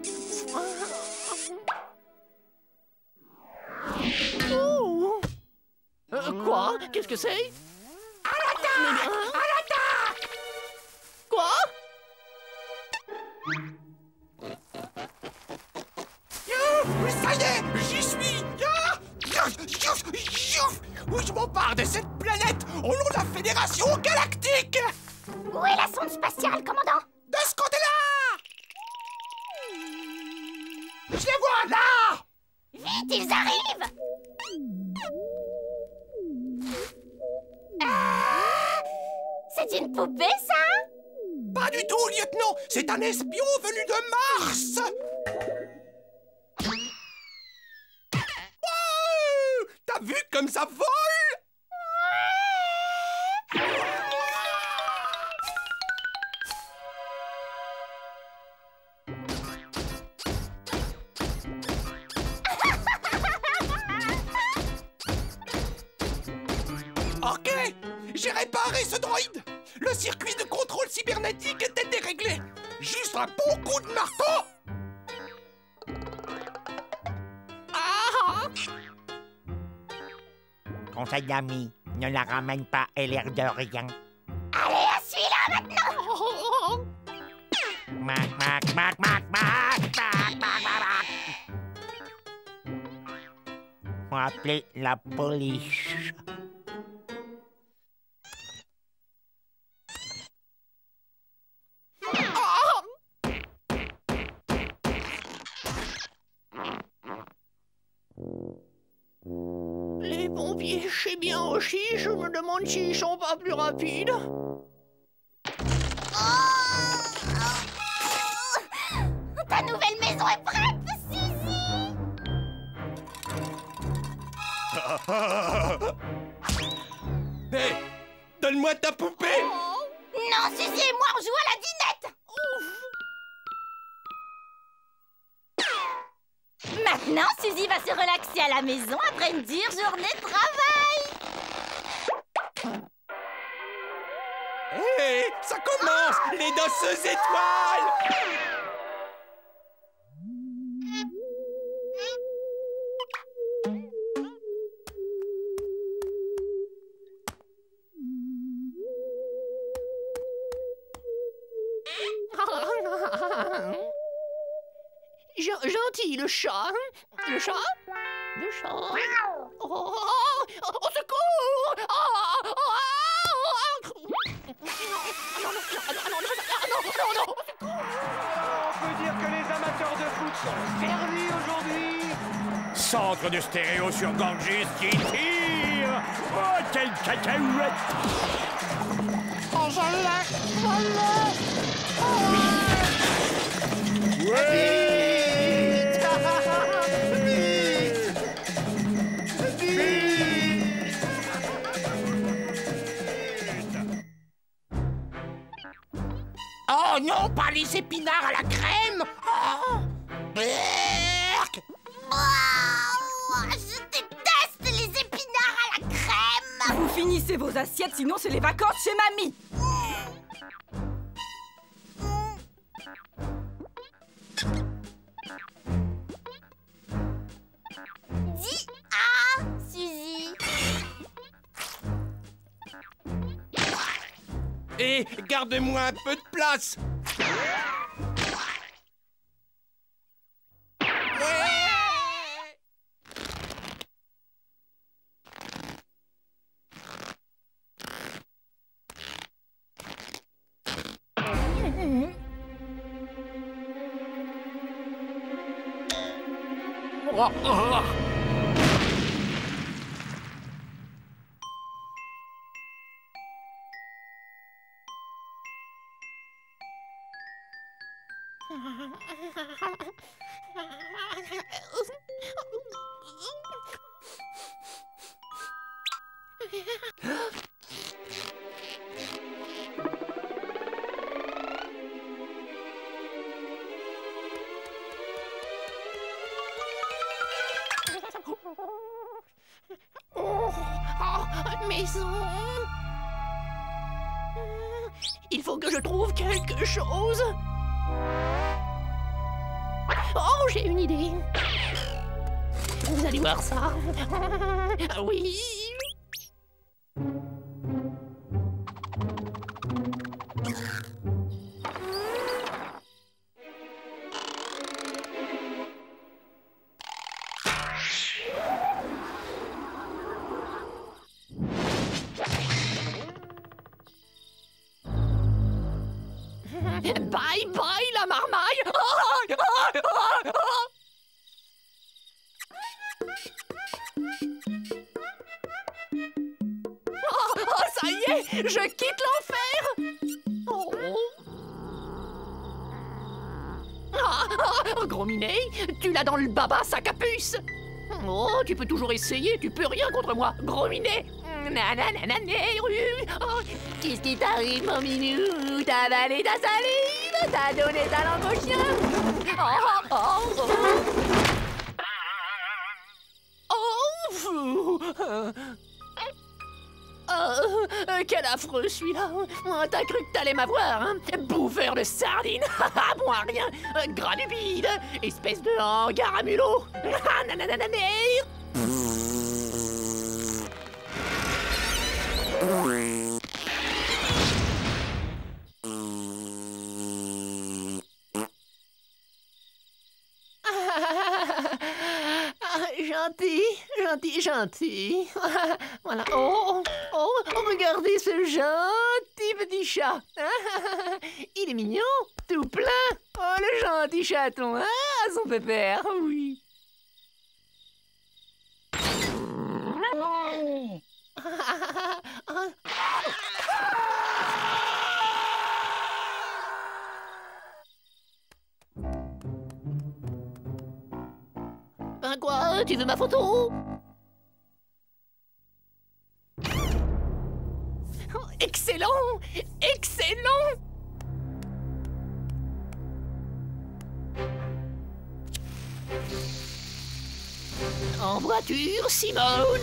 Oh. Quoi? Qu'est-ce que c'est? À l'attaque! À l'attaque! Quoi? Ça y est, j'y suis. ou je m'empare de cette planète au nom de la Fédération Galactique. Où est la sonde spatiale, commandant? De ce côté-là. Je les vois là. Vite, ils arrivent. C'est une poupée, ça? Pas du tout, lieutenant. C'est un espion venu de Mars. Oh, t'as vu comme ça vole? Ok, j'ai réparé ce droïde. Le circuit de contrôle cybernétique était déréglé. Juste un bon coup de marteau. Conseil d'amis, ne la ramène pas, elle a l'air de rien. Allez, à celui-là maintenant. Mac, mac, mac, mac, mac, mac, mac, mac. Faut appeler la police. Les pompiers chient bien aussi, je me demande s'ils sont pas plus rapides. Ta nouvelle maison est prête, Suzy. Hé, donne-moi ta poupée. Non, Suzy et moi, on joue à la dinette. Maintenant, Suzy va se relaxer à la maison après une dure journée de travail. Hé, ça commence, les danseuses étoiles. Gentil, le chat. Le chat. Le chat. Oh, au secours. On peut dire que les amateurs de foot sont servis aujourd'hui. Centre de stéréo sur Ganges qui tire. Oh, quelle cacahuète. Oh, je l'ai. Oh non, pas les épinards à la crème. Oh. Berk. Je déteste les épinards à la crème. Vous finissez vos assiettes, sinon c'est les vacances chez mamie. Dis ah, Suzy. Et garde-moi un peu de place. Maison. Il faut que je trouve quelque chose. Oh, j'ai une idée. Vous allez voir ça. Oui. Bye bye la marmaille. Oh, ça y est, je quitte l'enfer. Gros Minet, tu l'as dans le baba, sac à puce. Oh, tu peux toujours essayer, tu peux rien contre moi, Gros Minet. Oh, qu'est-ce qui t'arrive, mon minou? T'as avalé ta salive, t'as donné ta langue au chien. Quel affreux celui-là. T'as cru que t'allais m'avoir, hein? Bouffeur de sardines. Bon à rien. Gras du bide. Espèce de hangar à mulot. Gentil. Voilà. Oh, regardez ce gentil petit chat. Il est mignon, tout plein. Oh, le gentil chaton, hein, son pépère, oui. Ben quoi, tu veux ma photo? Excellent! Excellent! En voiture, Simone!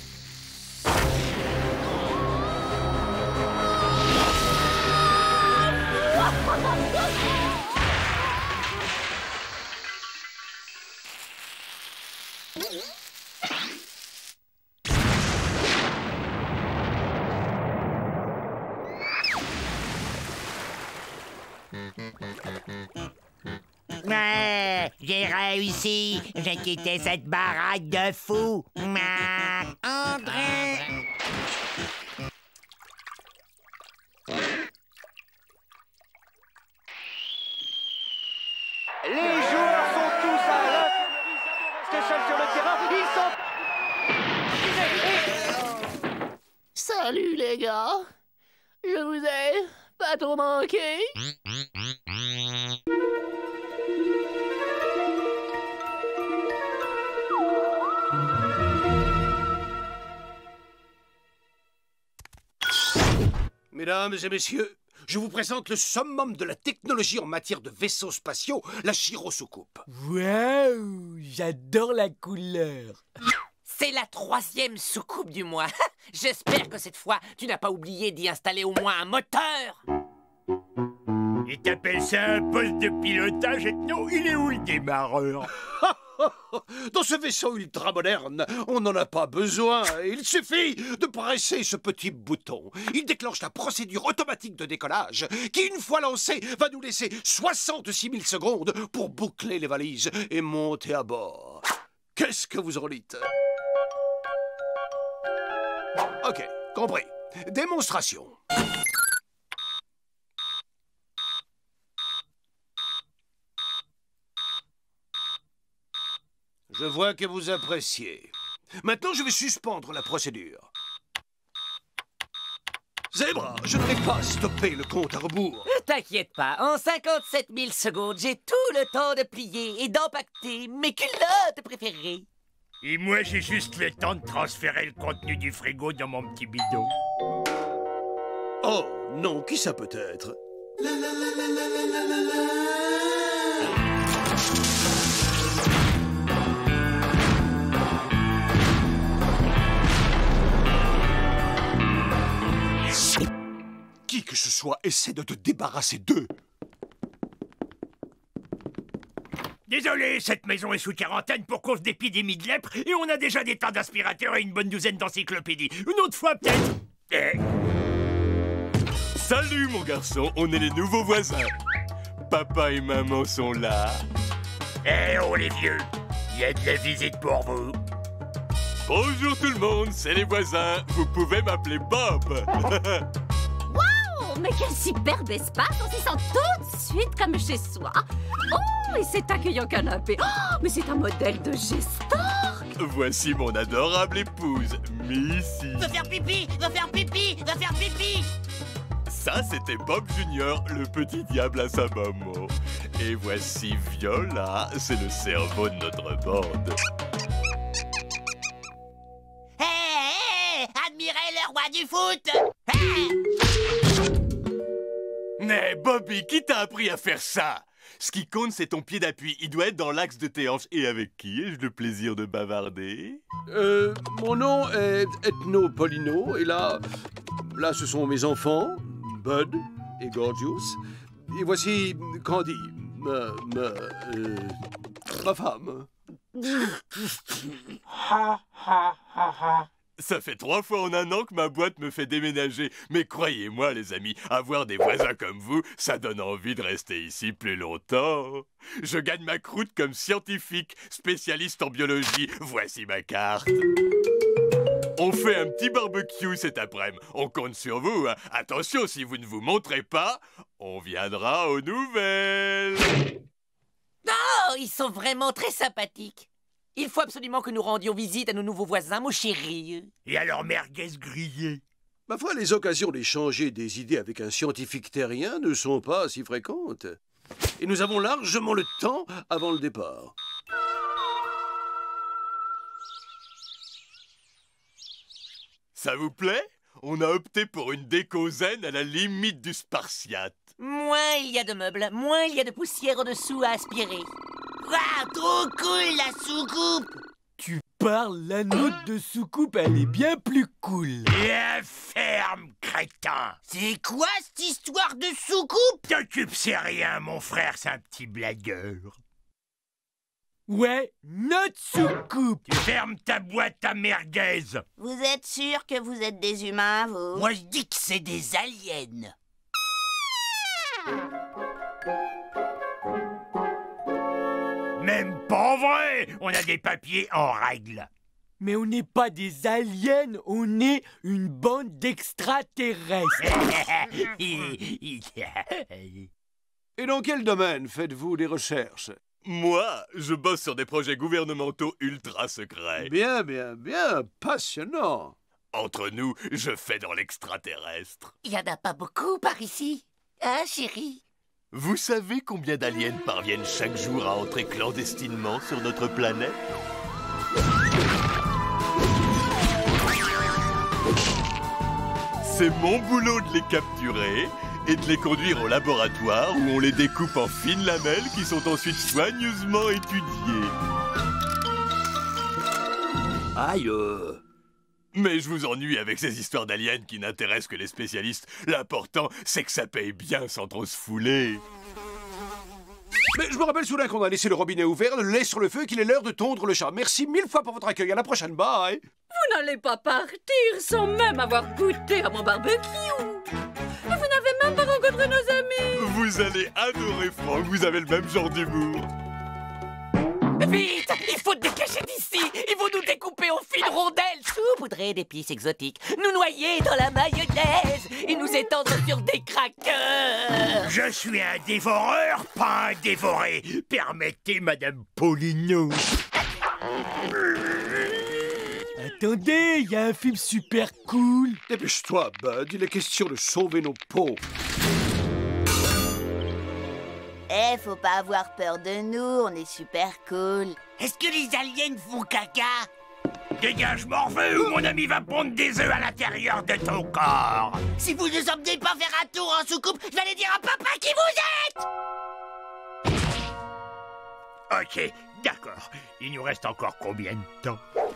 Ouais, j'ai réussi. J'ai quitté cette baraque de fous. André. Les joueurs sont tous à l'infirmerie. Stéphane sur le terrain, ils sont... Salut les gars. Je vous ai pas trop manqué. Mesdames et messieurs, je vous présente le summum de la technologie en matière de vaisseaux spatiaux, la gyrosoucoupe. Waouh, j'adore la couleur. C'est la 3e soucoupe du mois. J'espère que cette fois, tu n'as pas oublié d'y installer au moins un moteur. Et t'appelles ça un poste de pilotage? Non, il est où le démarreur? Dans ce vaisseau ultra moderne, on n'en a pas besoin. Il suffit de presser ce petit bouton. Il déclenche la procédure automatique de décollage qui, une fois lancée, va nous laisser 66 000 secondes pour boucler les valises et monter à bord. Qu'est-ce que vous en dites? Ok, compris. Démonstration. Je vois que vous appréciez. Maintenant, je vais suspendre la procédure. Zèbre, je ne vais pas stopper le compte à rebours. T'inquiète pas, en 57 000 secondes, j'ai tout le temps de plier et d'empacter mes culottes préférées. Et moi, j'ai juste le temps de transférer le contenu du frigo dans mon petit bidon. Oh, non, qui ça peut être? Qui que ce soit essaie de te débarrasser d'eux. Désolé, cette maison est sous quarantaine pour cause d'épidémie de lèpre et on a déjà des tas d'aspirateurs et une bonne douzaine d'encyclopédies. Une autre fois, peut-être. Salut, mon garçon, on est les nouveaux voisins. Papa et maman sont là. Eh oh, les vieux, il y a de la visite pour vous. Bonjour tout le monde, c'est les voisins. Vous pouvez m'appeler Bob. Waouh! Oh, mais quel superbe espace! On s'y sent tout de suite comme chez soi. Oh, et cet accueillant canapé. Oh, mais c'est un modèle de gestor. Voici mon adorable épouse, Missy. Va faire pipi, va faire pipi, va faire pipi. Ça, c'était Bob Junior, le petit diable à sa maman. Et voici Viola, c'est le cerveau de notre bande. Hé, hé, admirez le roi du foot. Hey. Mais Bobby, qui t'a appris à faire ça? Ce qui compte, c'est ton pied d'appui. Il doit être dans l'axe de tes hanches. Et avec qui ai-je le plaisir de bavarder? Mon nom est Ethno Polino, et là, ce sont mes enfants, Bud et Gorgeous. Et voici Candy, ma femme. Ça fait 3 fois en un an que ma boîte me fait déménager. Mais croyez-moi, les amis, avoir des voisins comme vous, ça donne envie de rester ici plus longtemps. Je gagne ma croûte comme scientifique, spécialiste en biologie. Voici ma carte. On fait un petit barbecue cet après-midi. On compte sur vous, hein. Attention, si vous ne vous montrez pas, on viendra aux nouvelles. Oh, ils sont vraiment très sympathiques. Il faut absolument que nous rendions visite à nos nouveaux voisins, mon chéri. Et alors merguez grillée? Ma foi, les occasions d'échanger des idées avec un scientifique terrien ne sont pas si fréquentes. Et nous avons largement le temps avant le départ. Ça vous plaît? On a opté pour une déco zen à la limite du spartiate. Moins il y a de meubles, moins il y a de poussière au-dessous à aspirer. Waouh, trop cool la soucoupe. Tu parles, la note de soucoupe, elle est bien plus cool. Bien ferme, crétin. C'est quoi cette histoire de soucoupe? T'occupe, c'est rien, mon frère, c'est un petit blagueur. Ouais, notre soucoupe. Tu fermes ta boîte à merguez. Vous êtes sûr que vous êtes des humains, vous? Moi, je dis que c'est des aliens. Même pas vrai. On a des papiers en règle. Mais on n'est pas des aliens, on est une bande d'extraterrestres. Et dans quel domaine faites-vous des recherches? Moi, je bosse sur des projets gouvernementaux ultra secrets. Bien, passionnant. Entre nous, je fais dans l'extraterrestre. Il y en a pas beaucoup par ici, hein, chérie? Vous savez combien d'aliens parviennent chaque jour à entrer clandestinement sur notre planète? C'est mon boulot de les capturer et de les conduire au laboratoire où on les découpe en fines lamelles qui sont ensuite soigneusement étudiées. Aïe. Mais je vous ennuie avec ces histoires d'aliens qui n'intéressent que les spécialistes. L'important, c'est que ça paye bien sans trop se fouler. Mais je me rappelle soudain qu'on a laissé le robinet ouvert, le lait sur le feu, qu'il est l'heure de tondre le chat. Merci 1000 fois pour votre accueil. À la prochaine, bye. Vous n'allez pas partir sans même avoir goûté à mon barbecue. Vous n'avez même pas rencontré nos amis. Vous allez adorer Franck, vous avez le même genre d'humour. Vite, il faut te décacher d'ici. Ils vont nous découper en fines rondelles, saupoudrer d'épices exotiques, nous noyer dans la mayonnaise et nous étendre sur des crackers. Je suis un dévoreur, pas un dévoré. Permettez, Madame Polino. Attendez, il y a un film super cool. Dépêche-toi, Bud, il est question de sauver nos peaux. Eh, faut pas avoir peur de nous, on est super cool. Est-ce que les aliens font caca? Dégage, Morveux, ou mon ami va pondre des œufs à l'intérieur de ton corps. Si vous ne emmenez pas faire un tour en soucoupe, je vais aller dire à papa qui vous êtes. Ok, d'accord. Il nous reste encore combien de temps?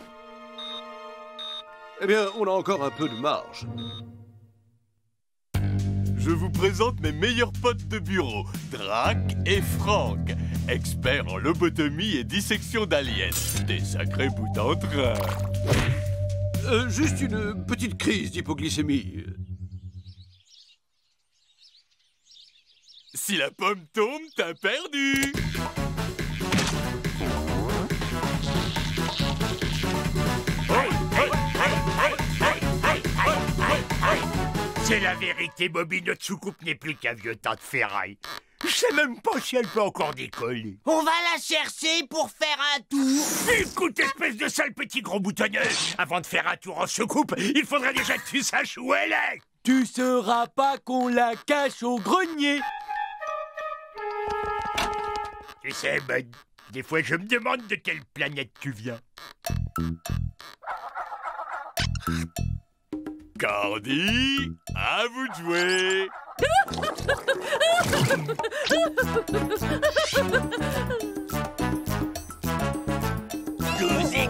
Eh bien, on a encore un peu de marge. Je vous présente mes meilleurs potes de bureau, Drac et Franck, experts en lobotomie et dissection d'aliens. Des sacrés bouts en train. Juste une petite crise d'hypoglycémie. Si la pomme tombe, t'as perdu. C'est la vérité, Bobby, notre soucoupe n'est plus qu'un vieux tas de ferraille. Je sais même pas si elle peut encore décoller. On va la chercher pour faire un tour. Écoute, espèce de sale petit gros boutonneux, avant de faire un tour en soucoupe, il faudrait déjà que tu saches où elle est. Tu sauras pas qu'on la cache au grenier. Tu sais, Bud, des fois je me demande de quelle planète tu viens. Cordy, à vous de jouer. Gousy,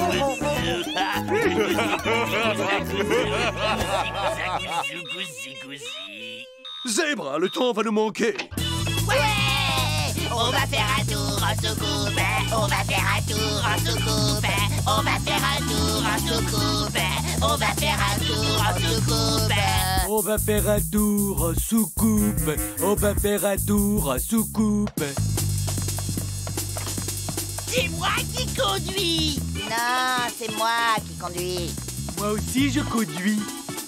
gousy. Zèbre, le temps va nous manquer. Ouais! On va faire un tour en soucoupe. On va faire un tour en soucoupe. On va faire un tour en soucoupe. On va faire un tour en soucoupe. On va faire un tour en soucoupe. On va faire un tour en soucoupe. C'est moi qui conduis. Non, c'est moi qui conduis. Moi aussi, je conduis.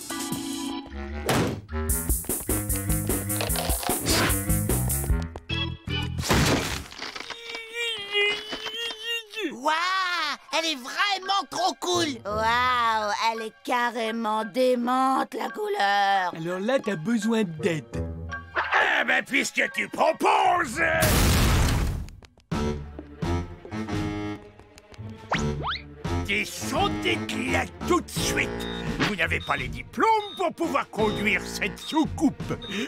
Waouh, elle est vraiment trop cool. Waouh, elle est carrément démente, la couleur. Alors là, t'as besoin d'aide. Ah ben puisque tu proposes... Des sons d'éclat tout de suite. Vous n'avez pas les diplômes pour pouvoir conduire cette soucoupe.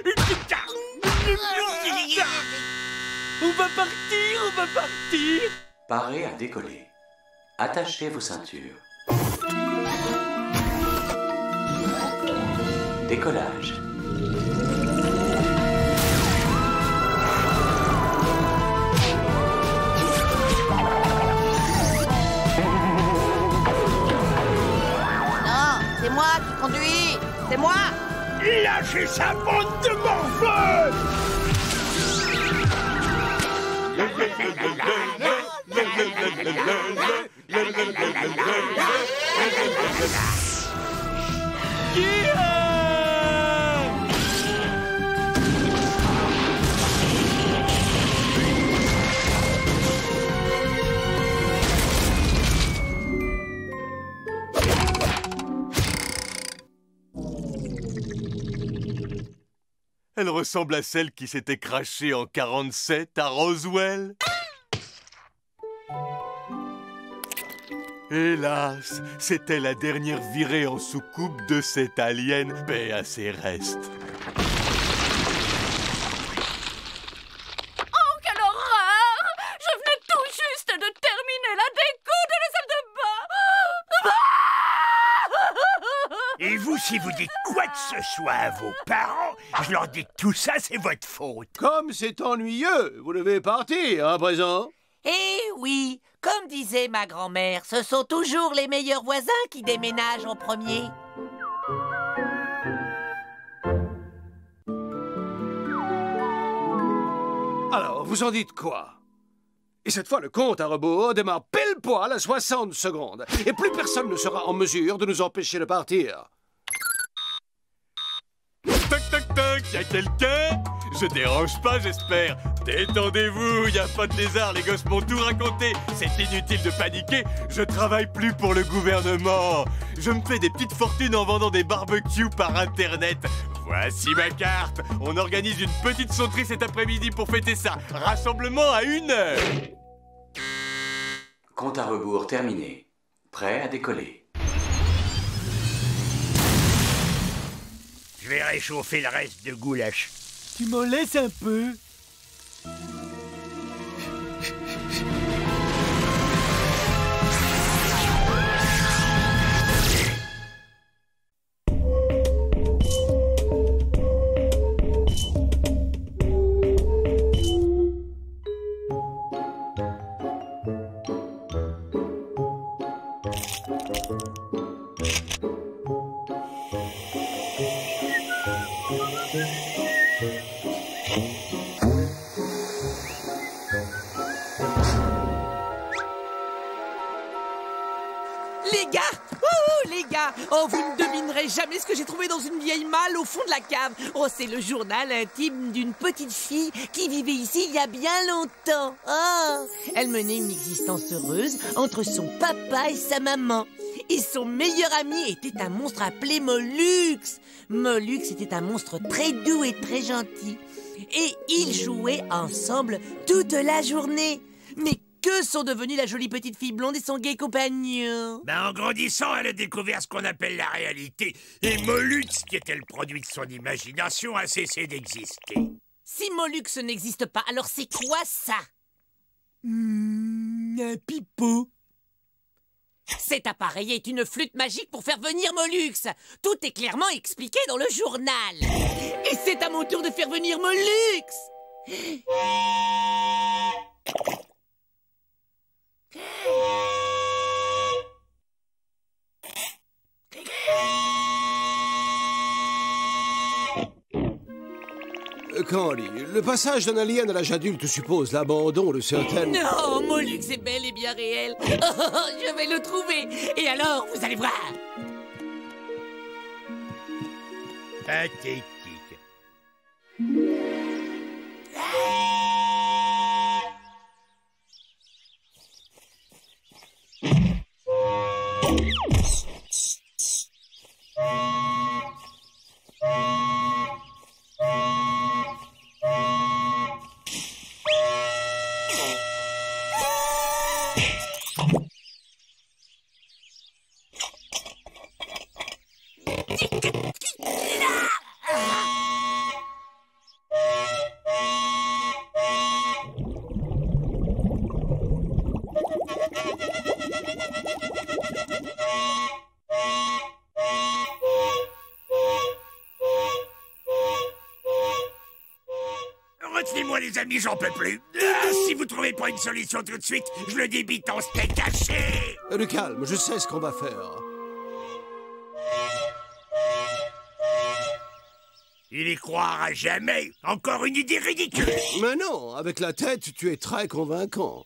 On va partir. Parez à décoller. Attachez vos ceintures. Décollage. Non, c'est moi qui conduis. C'est moi. Lâchez sa bande de morveux. Elle ressemble à celle qui s'était crachée en 47 à Roswell. Hélas, c'était la dernière virée en soucoupe de cette alien, paix à ses restes. Oh, quelle horreur! Je venais tout juste de terminer la déco de la salle de bain! Et vous, si vous dites quoi que ce soit à vos parents, je leur dis que tout ça, c'est votre faute. Comme c'est ennuyeux, vous devez partir, à présent. Eh oui, comme disait ma grand-mère, ce sont toujours les meilleurs voisins qui déménagent en premier. Alors, vous en dites quoi? Et cette fois, le compte à rebours démarre pile poil à 60 secondes. Et plus personne ne sera en mesure de nous empêcher de partir. Toc toc toc, y'a quelqu'un? Je dérange pas, j'espère. Détendez-vous, y a pas de lézard, les gosses m'ont tout raconté. C'est inutile de paniquer, je travaille plus pour le gouvernement. Je me fais des petites fortunes en vendant des barbecues par internet. Voici ma carte. On organise une petite sauterie cet après-midi pour fêter ça. Rassemblement à 1h. Compte à rebours terminé. Prêt à décoller. Je vais réchauffer le reste de goulash. Tu m'en laisses un peu. Les gars, oh, les gars, oh, vous ne devinerez n'oublierai jamais ce que j'ai trouvé dans une vieille malle au fond de la cave. Oh, c'est le journal intime d'une petite fille qui vivait ici il y a bien longtemps. Oh, elle menait une existence heureuse entre son papa et sa maman. Et son meilleur ami était un monstre appelé Mollux. Mollux était un monstre très doux et très gentil. Et ils jouaient ensemble toute la journée. Mais que sont devenues la jolie petite fille blonde et son gai compagnon? En grandissant, elle a découvert ce qu'on appelle la réalité. Et Mollux, qui était le produit de son imagination, a cessé d'exister. Si Mollux n'existe pas, alors c'est quoi ça? Un pipeau. Cet appareil est une flûte magique pour faire venir Mollux. Tout est clairement expliqué dans le journal. Et c'est à mon tour de faire venir Mollux. Candy, le passage d'un alien à l'âge adulte suppose l'abandon de certaines... Non, Mollux est bel et bien réel. Oh, je vais le trouver. Et alors, vous allez voir. Pathétique. Retenez-moi les amis, j'en peux plus. Si vous trouvez pas une solution tout de suite, je le débite en steak haché. Le calme, je sais ce qu'on va faire. Il y croira jamais. Encore une idée ridicule. Mais non, avec la tête, tu es très convaincant.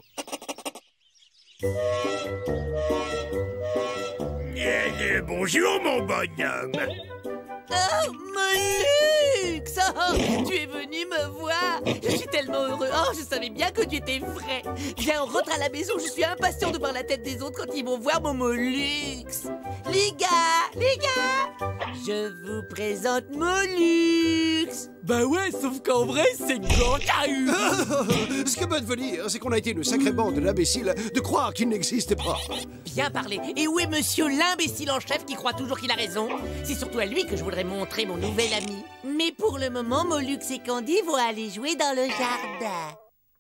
Bonjour, mon bonhomme. Oh, Mollux! Oh, tu es venu me voir. Je suis tellement heureux. Oh, je savais bien que tu étais vrai. Viens, on rentre à la maison. Je suis impatient de voir la tête des autres quand ils vont voir mon Mollux. Les gars, je vous présente Mollux. Bah ouais, sauf qu'en vrai, c'est Gantaru. Ce que peut devenir, c'est qu'on a été une sacrée bande d'imbéciles de croire qu'il n'existait pas. Bien parlé. Et où est monsieur l'imbécile en chef qui croit toujours qu'il a raison? C'est surtout à lui que je voudrais montrer mon nouvel ami. Mais pour le moment, Mollux et Candy vont aller jouer dans le jardin.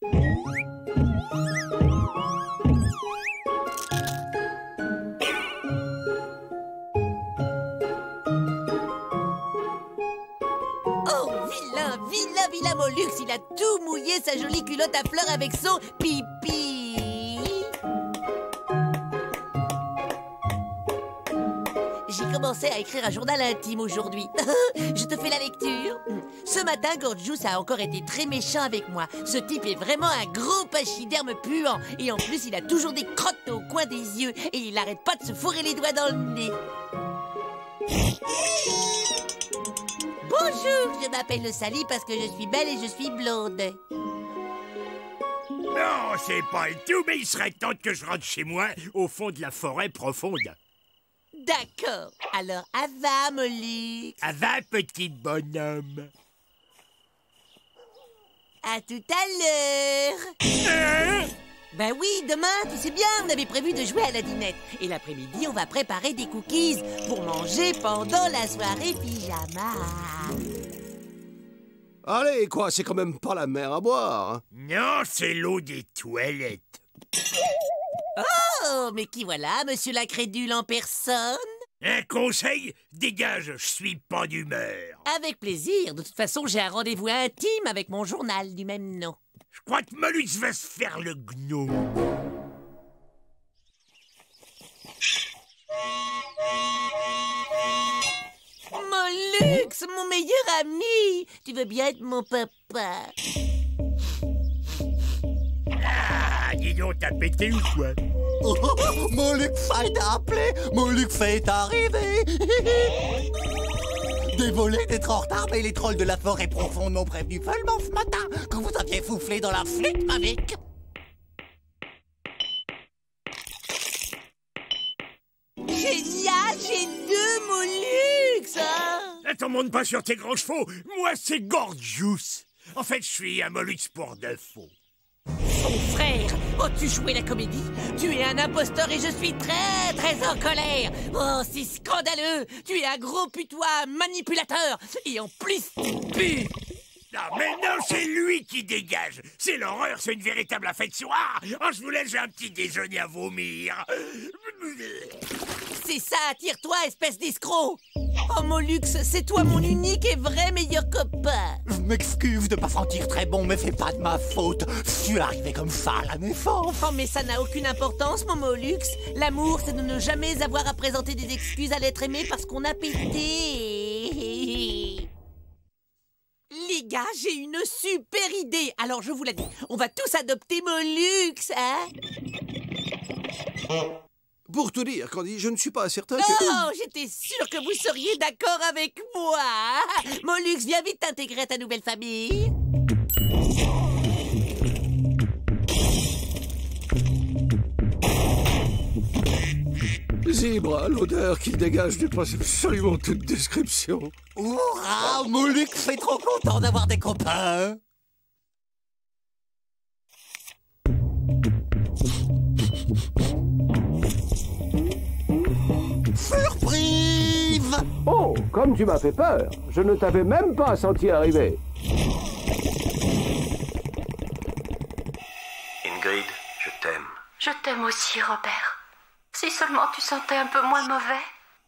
Vilain Mollux, il a tout mouillé sa jolie culotte à fleurs avec son pipi. J'ai commencé à écrire un journal intime aujourd'hui. Je te fais la lecture. Ce matin, Gorgeous a encore été très méchant avec moi. Ce type est vraiment un gros pachyderme puant. Et en plus, il a toujours des crottes au coin des yeux. Et il n'arrête pas de se fourrer les doigts dans le nez. Bonjour, je m'appelle Sally parce que je suis belle et je suis blonde. Non, c'est pas le tout, mais il serait temps que je rentre chez moi, au fond de la forêt profonde. D'accord. Alors, à va, Mollux. À va, petit bonhomme. À tout à l'heure. Ben oui, demain, tu sais bien, on avait prévu de jouer à la dinette. Et l'après-midi, on va préparer des cookies pour manger pendant la soirée pyjama. Allez, quoi, c'est quand même pas la mer à boire. Non, c'est l'eau des toilettes. Oh, mais qui voilà, monsieur l'incrédule en personne? Un conseil? Dégage, je suis pas d'humeur. Avec plaisir. De toute façon, j'ai un rendez-vous intime avec mon journal du même nom. Je crois que Mollux va se faire le gnome. Mollux, mon meilleur ami. Tu veux bien être mon papa? Dis donc, t'as pété ou quoi? Moluque est appelé, Moluque est arrivé. Désolé d'être en retard, mais les trolls de la forêt profonde m'ont prévenu seulement ce matin que vous aviez soufflé dans la flûte magique. Génial, j'ai 2 Molux, hein. Attends, monte pas sur tes grands chevaux. Moi, c'est Gorgius. En fait, je suis un Molux pour de faux. Son frère, as-tu joué la comédie? Tu es un imposteur et je suis très très en colère. Oh, c'est scandaleux. Tu es un gros putois manipulateur et en plus tu pues. Non, mais non, c'est lui qui dégage. C'est l'horreur, c'est une véritable affection. Ah, je vous laisse, j'ai un petit déjeuner à vomir. C'est ça, tire-toi, espèce d'escroc. Oh, Molux, c'est toi mon unique et vrai meilleur copain. Je m'excuse de pas sentir très bon, mais c'est pas de ma faute. Je suis arrivé comme ça à la naissance. Oh, mais ça n'a aucune importance, mon Molux. L'amour, c'est de ne jamais avoir à présenter des excuses à l'être aimé parce qu'on a pété. Les gars, j'ai une super idée. Alors, je vous la dis, on va tous adopter Molux, hein? Pour tout dire, Candy, je ne suis pas certain que... Non, j'étais sûre que vous seriez d'accord avec moi. Molux, viens vite t'intégrer à ta nouvelle famille. Zebra, l'odeur qu'il dégage dépasse absolument toute description. Hurrah, Molux est trop content d'avoir des copains. Surprise! Oh, comme tu m'as fait peur. Je ne t'avais même pas senti arriver. Ingrid, je t'aime. Je t'aime aussi, Robert. Si seulement tu sentais un peu moins mauvais.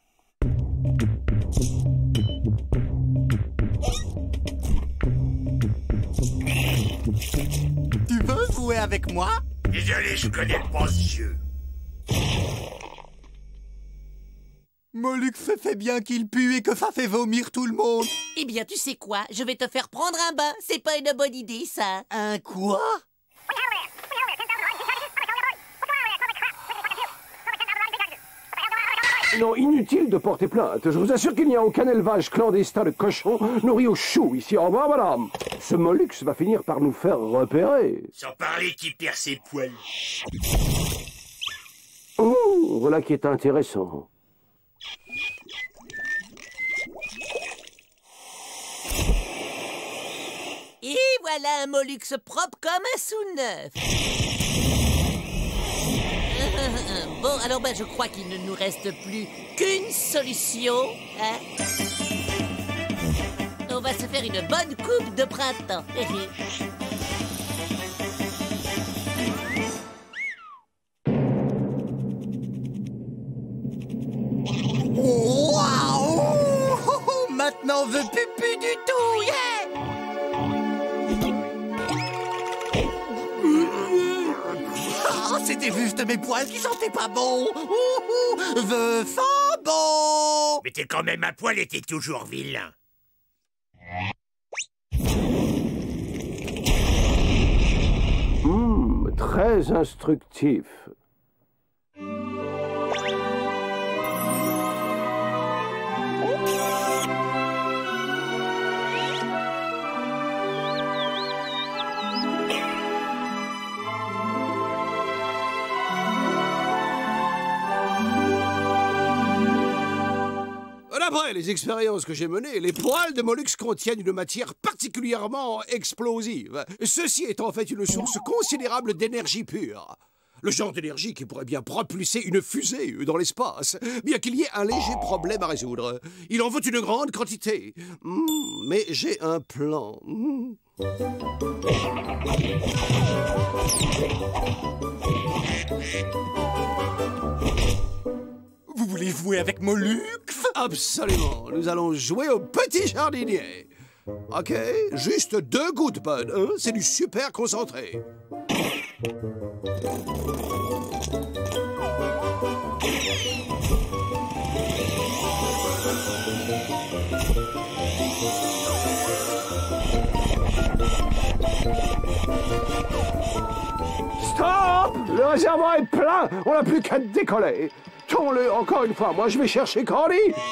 Tu veux jouer avec moi? Désolé, je connais pas ce jeu. Molux fait bien qu'il pue et que ça fait vomir tout le monde. Eh bien, tu sais quoi? Je vais te faire prendre un bain. C'est pas une bonne idée, ça. Un quoi? Non, inutile de porter plainte. Je vous assure qu'il n'y a aucun élevage clandestin de cochons nourris au chou ici. Au revoir, madame. Ce Molux va finir par nous faire repérer. Sans parler qui perd ses poils. Oh, voilà qui est intéressant. Et voilà un Molux propre comme un sous-neuf. Bon, alors je crois qu'il ne nous reste plus qu'une solution. Hein? On va se faire une bonne coupe de printemps. Waouh! Maintenant, on veut plus du tout, yeah! C'était juste mes poils qui sentaient pas bon. Je sens bon. Mais t'es quand même à poil et t'es toujours vilain. Très instructif. Après les expériences que j'ai menées, les poils de Molux contiennent une matière particulièrement explosive. Ceci est en fait une source considérable d'énergie pure. Le genre d'énergie qui pourrait bien propulser une fusée dans l'espace, bien qu'il y ait un léger problème à résoudre. Il en faut une grande quantité. Mais j'ai un plan. Vous voulez jouer avec Molux? Absolument. Nous allons jouer au petit jardinier. Ok, juste 2 gouttes, Bud. Hein? C'est du super concentré. Stop! Le réservoir est plein. On n'a plus qu'à décoller. Tourne-le encore une fois. Moi, je vais chercher Candy.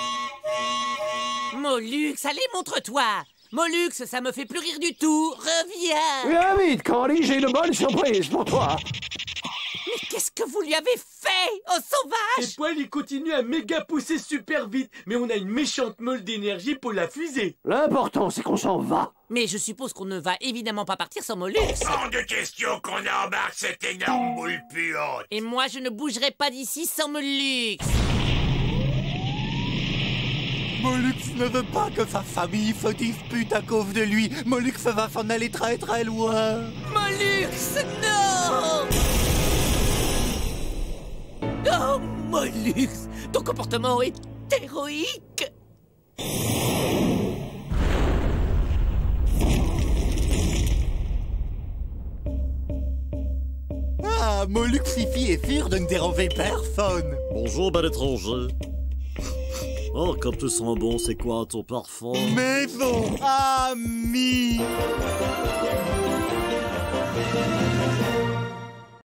Mollux, allez, montre-toi. Mollux, ça me fait plus rire du tout. Reviens. Viens vite, Candy. J'ai une bonne surprise pour toi. Mais qu'est-ce que vous lui avez fait, oh sauvage? Et Poil, il continue à méga pousser super vite. Mais on a une méchante meule d'énergie pour la fusée. L'important, c'est qu'on s'en va. Mais je suppose qu'on ne va évidemment pas partir sans Mollux. Hors de question qu'on embarque cette énorme boule puante. Et moi, je ne bougerai pas d'ici sans Mollux. Mollux ne veut pas que sa famille se dispute à cause de lui. Mollux va s'en aller très très loin. Mollux, non! Oh, Mollux, ton comportement est héroïque. Ah, Mollux Fifi est sûr de ne déranger personne. Bonjour, bel étranger. Oh, comme tu sens bon, c'est quoi ton parfum? Maison, ami.